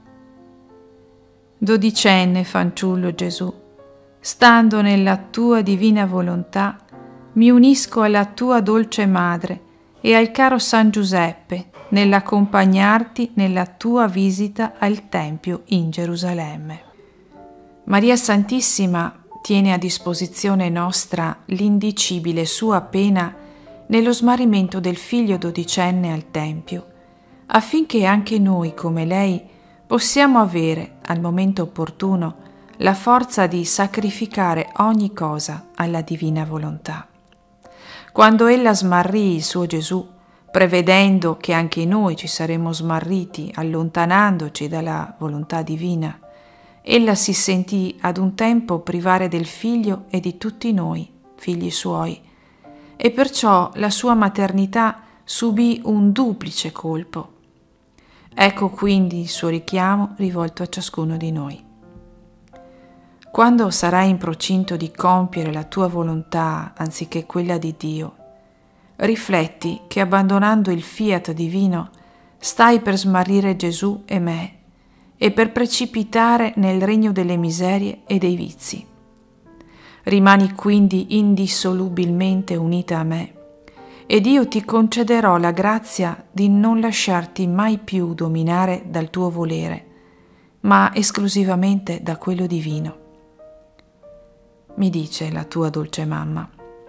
Dodicenne fanciullo Gesù, stando nella tua divina volontà, mi unisco alla tua dolce madre e al caro San Giuseppe nell'accompagnarti nella tua visita al Tempio in Gerusalemme. Maria Santissima tiene a disposizione nostra l'indicibile sua pena nello smarrimento del figlio dodicenne al Tempio, affinché anche noi, come lei, possiamo avere, al momento opportuno, la forza di sacrificare ogni cosa alla divina volontà. Quando ella smarrì il suo Gesù, prevedendo che anche noi ci saremmo smarriti allontanandoci dalla volontà divina, ella si sentì ad un tempo privare del figlio e di tutti noi, figli suoi, e perciò la sua maternità subì un duplice colpo. Ecco quindi il suo richiamo rivolto a ciascuno di noi. Quando sarai in procinto di compiere la tua volontà anziché quella di Dio, rifletti che abbandonando il fiat divino stai per smarrire Gesù e me e per precipitare nel regno delle miserie e dei vizi. Rimani quindi indissolubilmente unita a me ed io ti concederò la grazia di non lasciarti mai più dominare dal tuo volere, ma esclusivamente da quello divino. Mi dice la tua dolce mamma.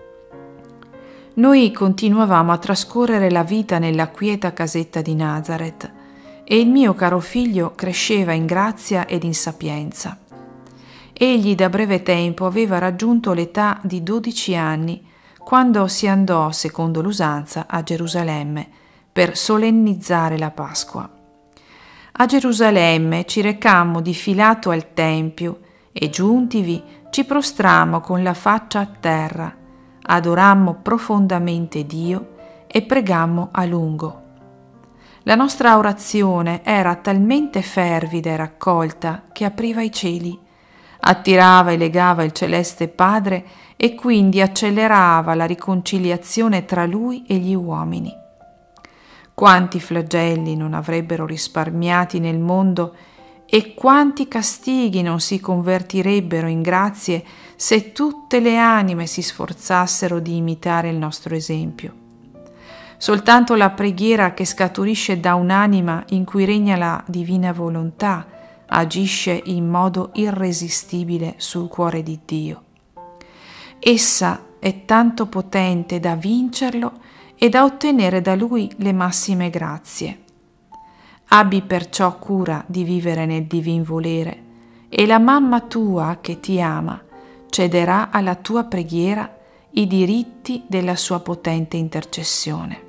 Noi continuavamo a trascorrere la vita nella quieta casetta di Nazareth e il mio caro figlio cresceva in grazia ed in sapienza. Egli da breve tempo aveva raggiunto l'età di dodici anni quando si andò, secondo l'usanza, a Gerusalemme per solennizzare la Pasqua. A Gerusalemme ci recammo difilato al Tempio e giuntivi ci prostrammo con la faccia a terra, adorammo profondamente Dio e pregammo a lungo. La nostra orazione era talmente fervida e raccolta che apriva i cieli, attirava e legava il celeste Padre e quindi accelerava la riconciliazione tra Lui e gli uomini. Quanti flagelli non avrebbero risparmiati nel mondo e quanti castighi non si convertirebbero in grazie se tutte le anime si sforzassero di imitare il nostro esempio. Soltanto la preghiera che scaturisce da un'anima in cui regna la divina volontà agisce in modo irresistibile sul cuore di Dio. Essa è tanto potente da vincerlo e da ottenere da Lui le massime grazie. Abbi perciò cura di vivere nel divin volere e la mamma tua che ti ama cederà alla tua preghiera i diritti della sua potente intercessione.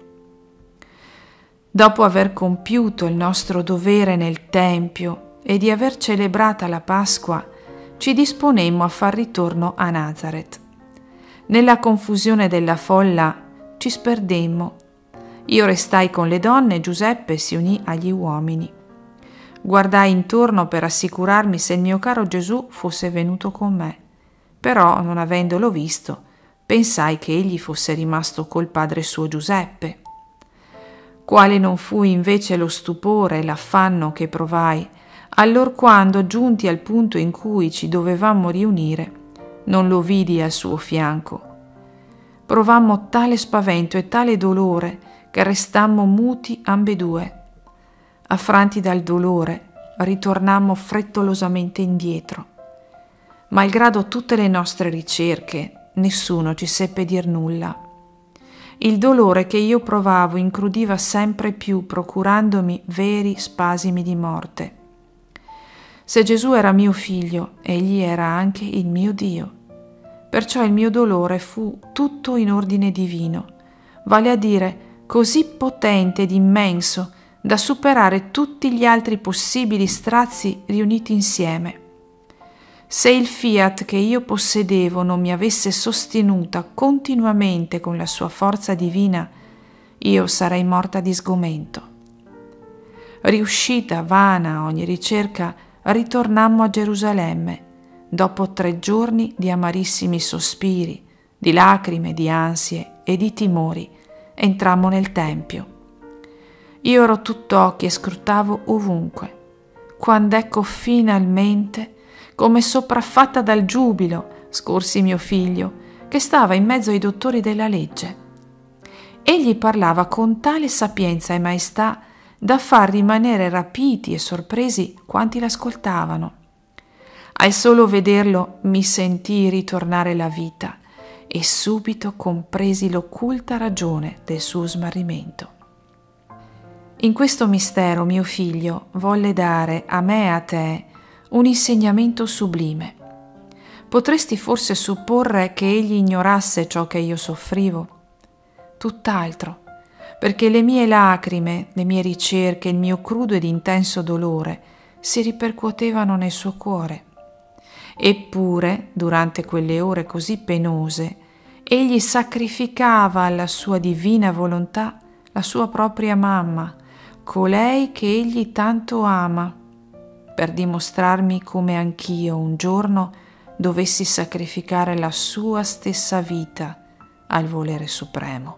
Dopo aver compiuto il nostro dovere nel Tempio e di aver celebrata la Pasqua, ci disponemmo a far ritorno a Nazareth. Nella confusione della folla ci sperdemmo. Io restai con le donne e Giuseppe si unì agli uomini. Guardai intorno per assicurarmi se il mio caro Gesù fosse venuto con me, però, non avendolo visto, pensai che egli fosse rimasto col padre suo Giuseppe. Quale non fu invece lo stupore e l'affanno che provai, allorquando, giunti al punto in cui ci dovevamo riunire, non lo vidi al suo fianco. Provammo tale spavento e tale dolore che restammo muti ambedue. Affranti dal dolore, ritornammo frettolosamente indietro. Malgrado tutte le nostre ricerche, nessuno ci seppe dir nulla. Il dolore che io provavo incrudiva sempre più, procurandomi veri spasimi di morte. Se Gesù era mio figlio, egli era anche il mio Dio. Perciò il mio dolore fu tutto in ordine divino, vale a dire così potente ed immenso da superare tutti gli altri possibili strazi riuniti insieme. Se il fiat che io possedevo non mi avesse sostenuta continuamente con la sua forza divina, io sarei morta di sgomento. Riuscita vana ogni ricerca, ritornammo a Gerusalemme, dopo tre giorni di amarissimi sospiri, di lacrime, di ansie e di timori, entrammo nel Tempio. Io ero tutt'occhi e scrutavo ovunque, quando ecco finalmente, come sopraffatta dal giubilo, scorsi mio figlio, che stava in mezzo ai dottori della legge. Egli parlava con tale sapienza e maestà da far rimanere rapiti e sorpresi quanti l'ascoltavano. Al solo vederlo mi sentii ritornare la vita e subito compresi l'occulta ragione del suo smarrimento. In questo mistero mio figlio volle dare a me e a te un insegnamento sublime. Potresti forse supporre che egli ignorasse ciò che io soffrivo? Tutt'altro, perché le mie lacrime, le mie ricerche, il mio crudo ed intenso dolore si ripercuotevano nel suo cuore. Eppure, durante quelle ore così penose, egli sacrificava alla sua divina volontà la sua propria mamma, colei che egli tanto ama, per dimostrarmi come anch'io un giorno dovessi sacrificare la sua stessa vita al volere supremo.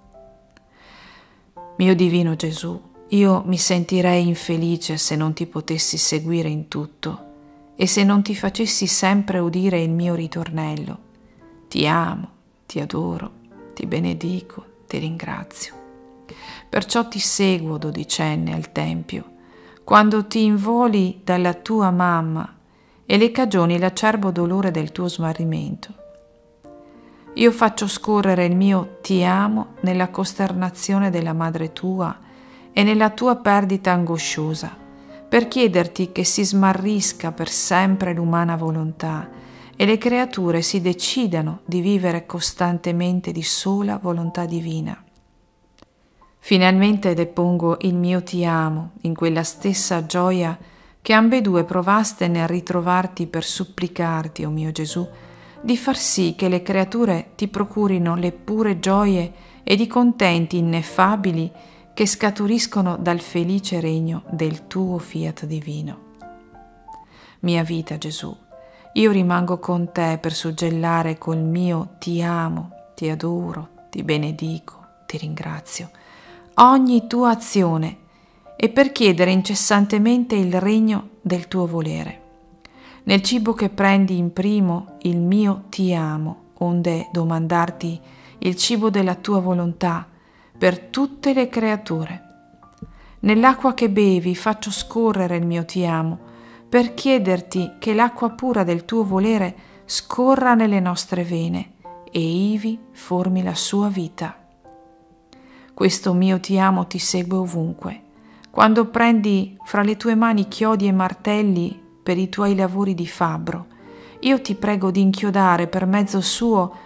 Mio divino Gesù, io mi sentirei infelice se non ti potessi seguire in tutto e se non ti facessi sempre udire il mio ritornello. Ti amo, ti adoro, ti benedico, ti ringrazio. Perciò ti seguo dodicenne al Tempio, quando ti involi dalla tua mamma e le cagioni l'acerbo dolore del tuo smarrimento. Io faccio scorrere il mio ti amo nella costernazione della madre tua e nella tua perdita angosciosa, per chiederti che si smarrisca per sempre l'umana volontà e le creature si decidano di vivere costantemente di sola volontà divina. Finalmente depongo il mio ti amo in quella stessa gioia che ambedue provaste nel ritrovarti per supplicarti, o mio Gesù, di far sì che le creature ti procurino le pure gioie ed i contenti ineffabili che scaturiscono dal felice regno del tuo fiat divino. Mia vita, Gesù, io rimango con te per suggellare col mio ti amo, ti adoro, ti benedico, ti ringrazio, ogni tua azione e per chiedere incessantemente il regno del tuo volere. Nel cibo che prendi in primo il mio ti amo, onde domandarti il cibo della tua volontà per tutte le creature. Nell'acqua che bevi faccio scorrere il mio ti amo, per chiederti che l'acqua pura del tuo volere scorra nelle nostre vene e ivi formi la sua vita. Questo mio ti amo ti segue ovunque. Quando prendi fra le tue mani chiodi e martelli per i tuoi lavori di fabbro, io ti prego di inchiodare per mezzo suo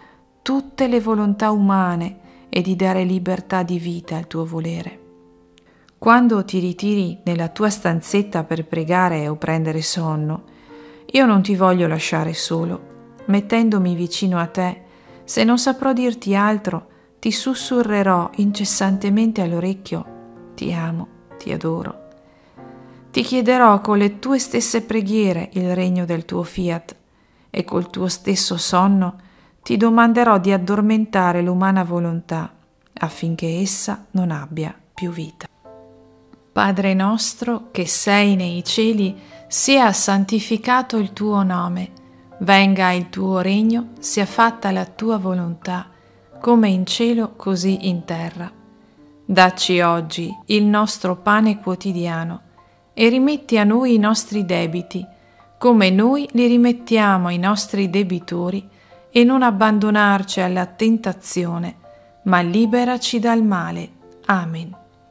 tutte le volontà umane e di dare libertà di vita al tuo volere. Quando ti ritiri nella tua stanzetta per pregare o prendere sonno, io non ti voglio lasciare solo. Mettendomi vicino a te, se non saprò dirti altro, ti sussurrerò incessantemente all'orecchio: ti amo, ti adoro. Ti chiederò con le tue stesse preghiere il regno del tuo fiat e col tuo stesso sonno ti domanderò di addormentare l'umana volontà affinché essa non abbia più vita. Padre nostro che sei nei cieli, sia santificato il tuo nome, venga il tuo regno, sia fatta la tua volontà, come in cielo così in terra. Dacci oggi il nostro pane quotidiano e rimetti a noi i nostri debiti, come noi li rimettiamo ai nostri debitori, e non abbandonarci alla tentazione, ma liberaci dal male. Amen.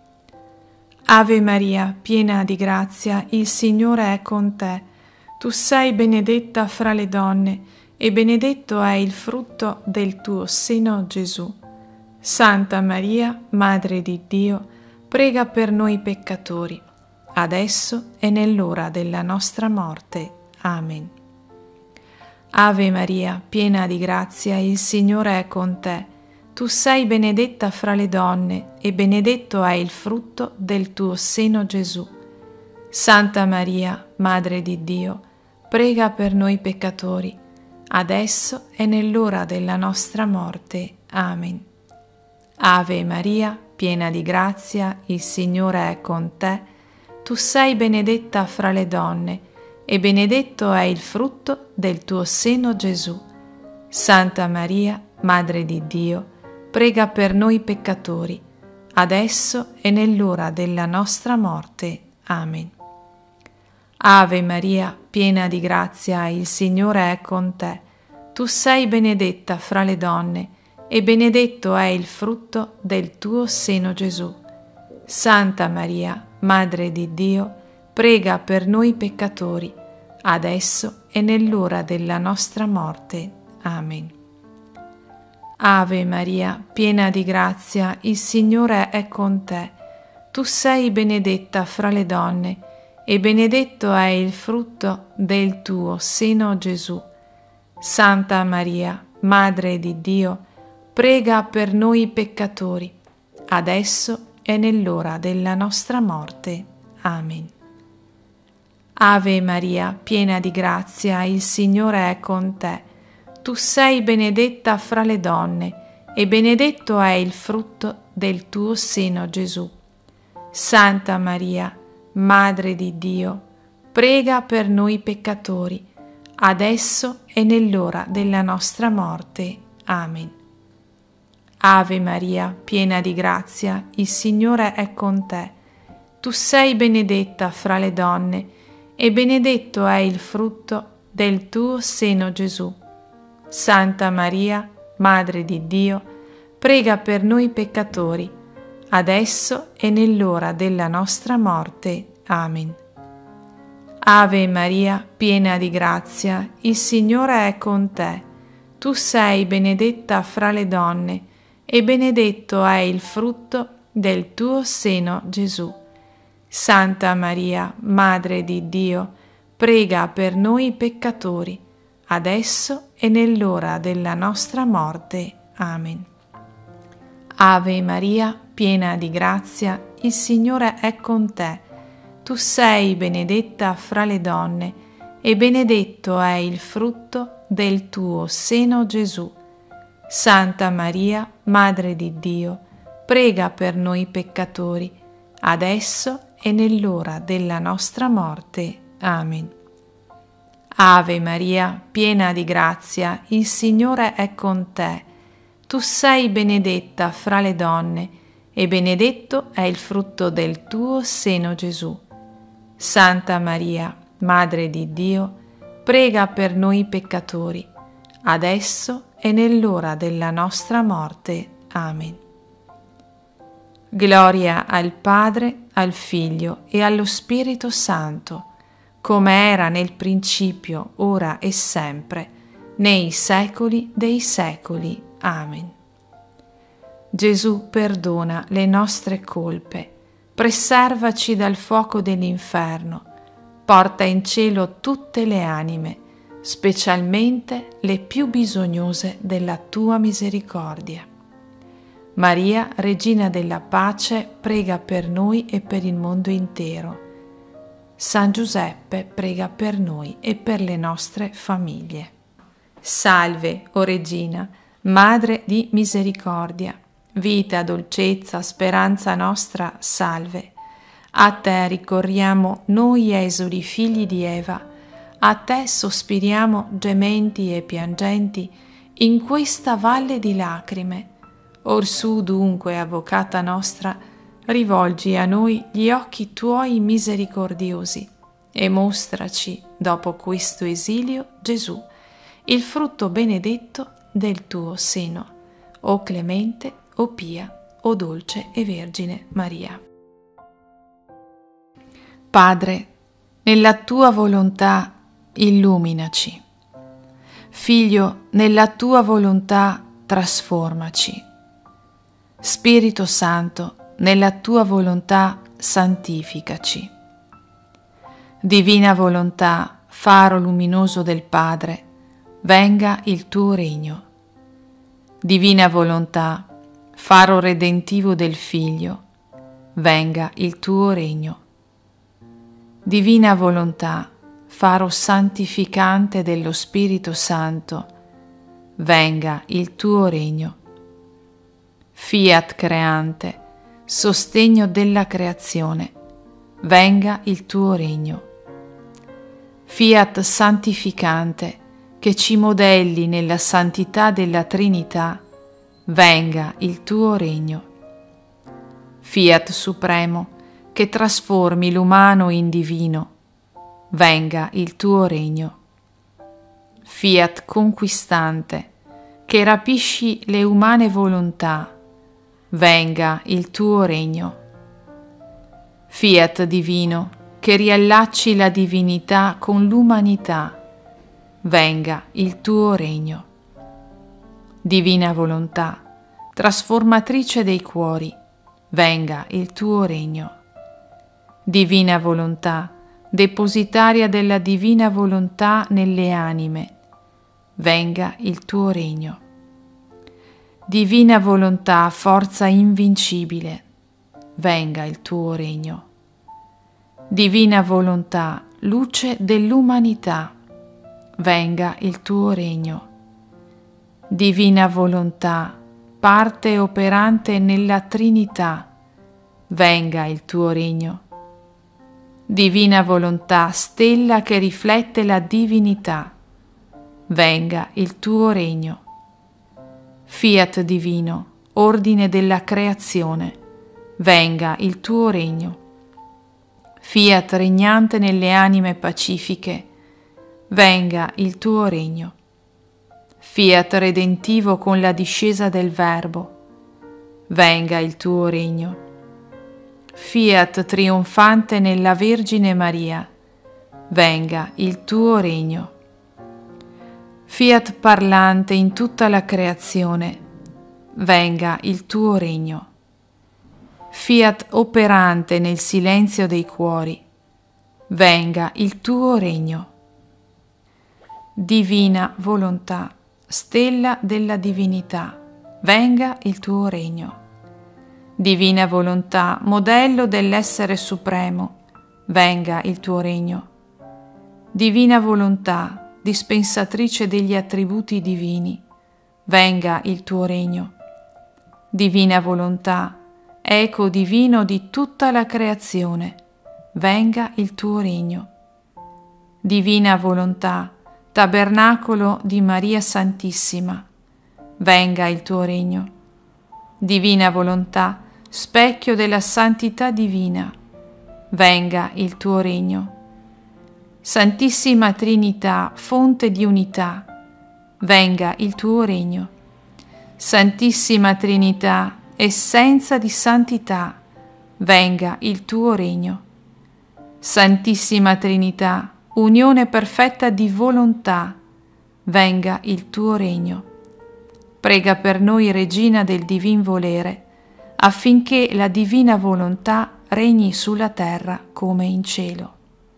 Ave Maria, piena di grazia, il Signore è con te. Tu sei benedetta fra le donne, e benedetto è il frutto del tuo seno, Gesù. Santa Maria, Madre di Dio, prega per noi peccatori, adesso e nell'ora della nostra morte. Amen. Ave Maria, piena di grazia, il Signore è con te. Tu sei benedetta fra le donne, e benedetto è il frutto del tuo seno, Gesù. Santa Maria, Madre di Dio, prega per noi peccatori, adesso e nell'ora della nostra morte. Amen. Ave Maria, piena di grazia, il Signore è con te. Tu sei benedetta fra le donne, e benedetto è il frutto del tuo seno, Gesù. Santa Maria, Madre di Dio, prega per noi peccatori, adesso e nell'ora della nostra morte. Amen. Ave Maria, piena di grazia, il Signore è con te. Tu sei benedetta fra le donne, e benedetto è il frutto del tuo seno, Gesù. Santa Maria, Madre di Dio, prega per noi peccatori, adesso e nell'ora della nostra morte. Amen. Ave Maria, piena di grazia, il Signore è con te. Tu sei benedetta fra le donne, e benedetto è il frutto del tuo seno, Gesù. Santa Maria, Madre di Dio, prega per noi peccatori, adesso e nell'ora della nostra morte. Amen. Ave Maria, piena di grazia, il Signore è con te. Tu sei benedetta fra le donne, e benedetto è il frutto del tuo seno, Gesù. Santa Maria, Madre di Dio, prega per noi peccatori, adesso e nell'ora della nostra morte. Amen. Ave Maria, piena di grazia, il Signore è con te. Tu sei benedetta fra le donne, e benedetto è il frutto del tuo seno, Gesù. Santa Maria, Madre di Dio, prega per noi peccatori, adesso e nell'ora della nostra morte. Amen. Ave Maria, piena di grazia, il Signore è con te. Tu sei benedetta fra le donne, e benedetto è il frutto del tuo seno, Gesù. Santa Maria, Madre di Dio, prega per noi peccatori, adesso e nell'ora della nostra morte. Amen. Ave Maria, piena di grazia, il Signore è con te. Tu sei benedetta fra le donne, e benedetto è il frutto del tuo seno, Gesù. Santa Maria, Madre di Dio, prega per noi peccatori, adesso e nell'ora della nostra morte. Amen. Ave Maria, piena di grazia, il Signore è con te. Tu sei benedetta fra le donne, e benedetto è il frutto del tuo seno, Gesù. Santa Maria, Madre di Dio, prega per noi peccatori, adesso e nell'ora della nostra morte. Amen. Gloria al Padre, al Figlio e allo Spirito Santo, come era nel principio, ora e sempre, nei secoli dei secoli. Amen. Gesù, perdona le nostre colpe, preservaci dal fuoco dell'inferno, porta in cielo tutte le anime, specialmente le più bisognose della tua misericordia. Maria, Regina della Pace, prega per noi e per il mondo intero. San Giuseppe, prega per noi e per le nostre famiglie. Salve, o Regina, Madre di misericordia, vita, dolcezza, speranza nostra, salve. A te ricorriamo noi esuli figli di Eva, a te sospiriamo gementi e piangenti in questa valle di lacrime. Orsù dunque, avvocata nostra, rivolgi a noi gli occhi tuoi misericordiosi e mostraci, dopo questo esilio, Gesù, il frutto benedetto del tuo seno. O clemente, o pia, o dolce e vergine Maria. Padre, nella tua volontà illuminaci. Figlio, nella tua volontà trasformaci. Spirito Santo, nella tua volontà santificaci. Divina volontà, faro luminoso del Padre, venga il tuo regno. Divina volontà, faro redentivo del Figlio, venga il tuo regno. Divina volontà, faro santificante dello Spirito Santo, venga il tuo regno. Fiat creante, sostegno della creazione, venga il tuo regno. Fiat santificante, che ci modelli nella santità della Trinità, venga il tuo regno. Fiat supremo, che trasformi l'umano in divino, venga il tuo regno. Fiat conquistante, che rapisci le umane volontà, venga il tuo regno. Fiat divino, che riallacci la divinità con l'umanità, venga il tuo regno. Divina volontà, trasformatrice dei cuori, venga il tuo regno. Divina volontà, depositaria della divina volontà nelle anime, venga il tuo regno. Divina volontà, forza invincibile, venga il tuo regno. Divina volontà, luce dell'umanità, venga il tuo regno. Divina volontà, parte operante nella Trinità, venga il tuo regno. Divina volontà, stella che riflette la divinità, venga il tuo regno. Fiat divino, ordine della creazione, venga il tuo regno. Fiat regnante nelle anime pacifiche, venga il tuo regno. Fiat redentivo con la discesa del Verbo, venga il tuo regno. Fiat trionfante nella Vergine Maria, venga il tuo regno. Fiat parlante in tutta la creazione, venga il tuo regno. Fiat operante nel silenzio dei cuori, venga il tuo regno. Divina volontà, stella della divinità, venga il tuo regno. Divina volontà, modello dell'essere supremo, venga il tuo regno. Divina volontà, dispensatrice degli attributi divini, venga il tuo regno. Divina volontà, eco divino di tutta la creazione, venga il tuo regno. Divina volontà, tabernacolo di Maria Santissima, venga il tuo regno. Divina volontà, specchio della santità divina, venga il tuo regno. Santissima Trinità, fonte di unità, venga il tuo regno. Santissima Trinità, essenza di santità, venga il tuo regno. Santissima Trinità, unione perfetta di volontà, venga il tuo regno. Prega per noi, Regina del Divin Volere, affinché la divina volontà regni sulla terra come in cielo.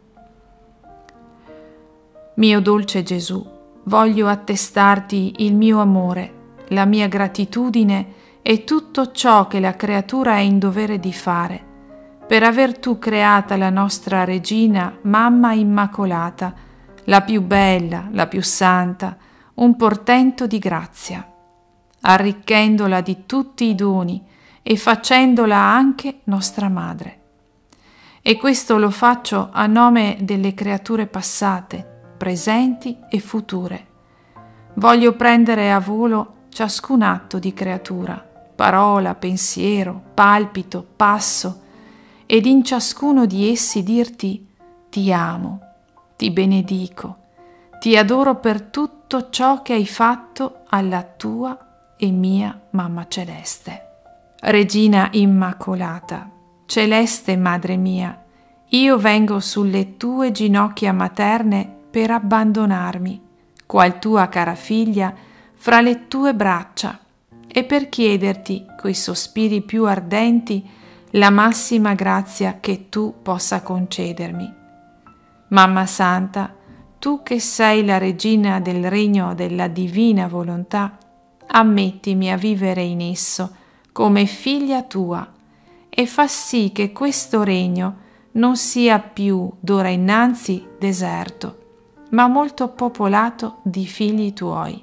Mio dolce Gesù, voglio attestarti il mio amore, la mia gratitudine e tutto ciò che la creatura è in dovere di fare, per aver tu creata la nostra Regina, Mamma Immacolata, la più bella, la più santa, un portento di grazia, arricchendola di tutti i doni e facendola anche nostra madre. E questo lo faccio a nome delle creature passate, presenti e future. Voglio prendere a volo ciascun atto di creatura, parola, pensiero, palpito, passo, ed in ciascuno di essi dirti: ti amo, ti benedico, ti adoro per tutto ciò che hai fatto alla tua e mia Mamma Celeste. Regina Immacolata, celeste Madre mia, io vengo sulle tue ginocchia materne per abbandonarmi, qual tua cara figlia, fra le tue braccia e per chiederti, coi sospiri più ardenti, la massima grazia che tu possa concedermi. Mamma Santa, tu che sei la regina del regno della divina volontà, ammettimi a vivere in esso come figlia tua e fa sì che questo regno non sia più d'ora innanzi deserto, ma molto popolato di figli tuoi.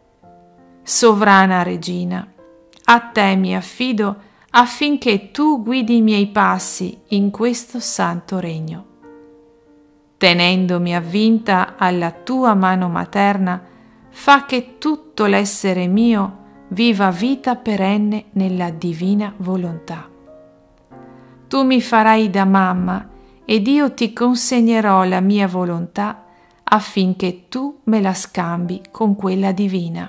Sovrana Regina, a te mi affido affinché tu guidi i miei passi in questo santo regno. Tenendomi avvinta alla tua mano materna, fa che tutto l'essere mio viva vita perenne nella divina volontà. Tu mi farai da mamma ed io ti consegnerò la mia volontà affinché tu me la scambi con quella divina.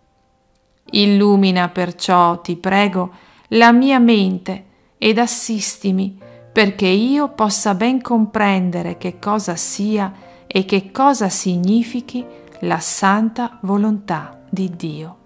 Illumina perciò, ti prego, la mia mente ed assistimi perché io possa ben comprendere che cosa sia e che cosa significhi la santa volontà di Dio.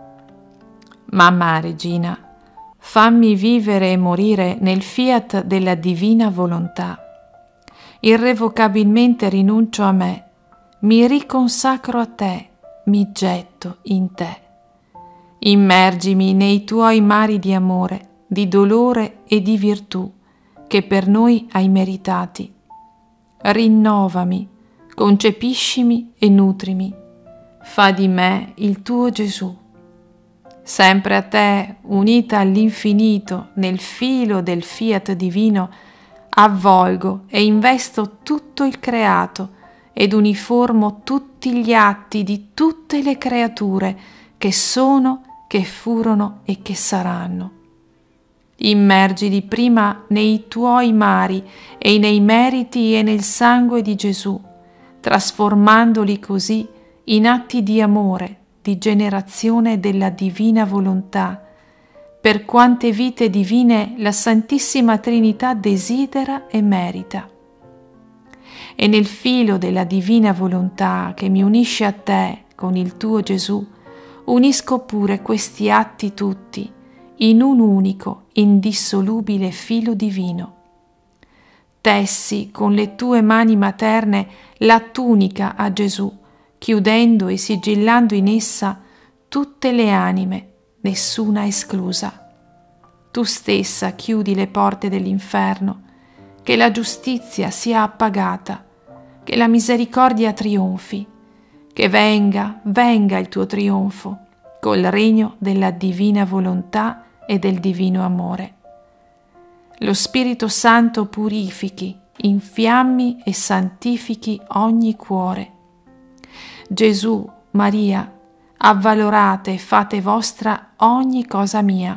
Mamma Regina, fammi vivere e morire nel fiat della divina volontà. Irrevocabilmente rinuncio a me, mi riconsacro a te, mi getto in te. Immergimi nei tuoi mari di amore, di dolore e di virtù che per noi hai meritati. Rinnovami, concepiscimi e nutrimi. Fa di me il tuo Gesù. Sempre a te, unita all'infinito nel filo del fiat divino, avvolgo e investo tutto il creato ed uniformo tutti gli atti di tutte le creature che sono, che furono e che saranno. Immergili prima nei tuoi mari e nei meriti e nel sangue di Gesù, trasformandoli così in atti di amore, di generazione della divina volontà, per quante vite divine la Santissima Trinità desidera e merita. E nel filo della divina volontà che mi unisce a te con il tuo Gesù, unisco pure questi atti tutti in un unico, indissolubile filo divino. Tessi con le tue mani materne la tunica a Gesù, chiudendo e sigillando in essa tutte le anime, nessuna esclusa. Tu stessa chiudi le porte dell'inferno, che la giustizia sia appagata, che la misericordia trionfi, che venga, venga il tuo trionfo, col regno della divina volontà e del divino amore. Lo Spirito Santo purifichi, infiammi e santifichi ogni cuore. Gesù, Maria, avvalorate e fate vostra ogni cosa mia.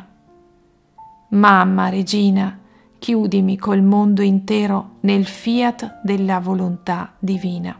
Mamma Regina, chiudimi col mondo intero nel fiat della volontà divina.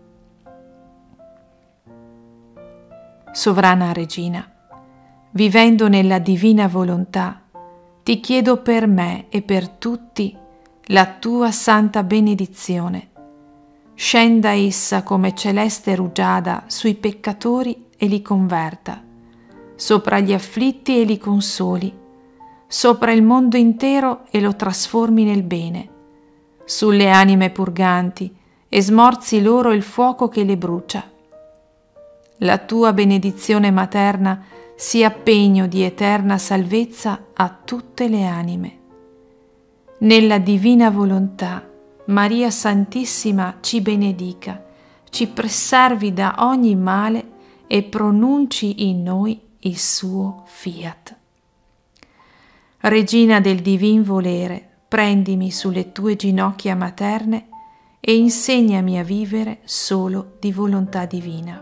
Sovrana Regina, vivendo nella divina volontà, ti chiedo per me e per tutti la tua santa benedizione. Scenda essa come celeste rugiada sui peccatori e li converta. sopra gli afflitti e li consoli, sopra il mondo intero e lo trasformi nel bene, sulle anime purganti e smorzi loro il fuoco che le brucia. La tua benedizione materna sia pegno di eterna salvezza a tutte le anime. Nella divina volontà, Maria Santissima ci benedica, ci preservi da ogni male e pronunci in noi il suo fiat. Regina del divin volere, prendimi sulle tue ginocchia materne e insegnami a vivere solo di volontà divina.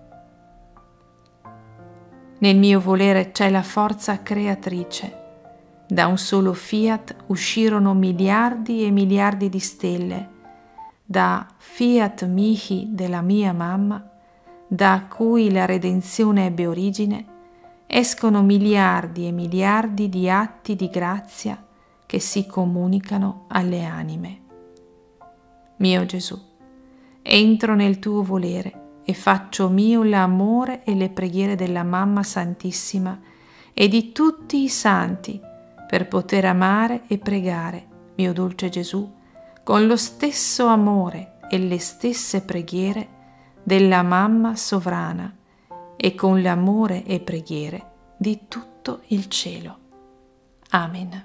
Nel mio volere c'è la forza creatrice. Da un solo fiat uscirono miliardi e miliardi di stelle. Da fiat mihi della mia mamma, da cui la redenzione ebbe origine, escono miliardi e miliardi di atti di grazia che si comunicano alle anime. Mio Gesù, entro nel tuo volere e faccio mio l'amore e le preghiere della Mamma Santissima e di tutti i santi per poter amare e pregare, mio dolce Gesù, con lo stesso amore e le stesse preghiere della Mamma Sovrana e con l'amore e preghiere di tutto il cielo. Amen.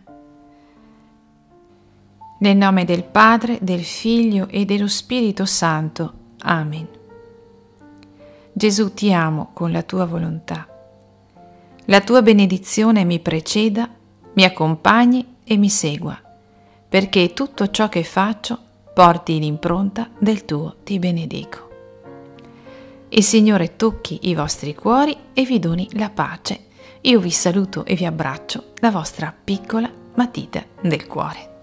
Nel nome del Padre, del Figlio e dello Spirito Santo. Amen. Gesù, ti amo con la tua volontà. La tua benedizione mi preceda, mi accompagni e mi segua, perché tutto ciò che faccio porti l'impronta del tuo ti benedico. Il Signore tocchi i vostri cuori e vi doni la pace. Io vi saluto e vi abbraccio, la vostra piccola matita del cuore.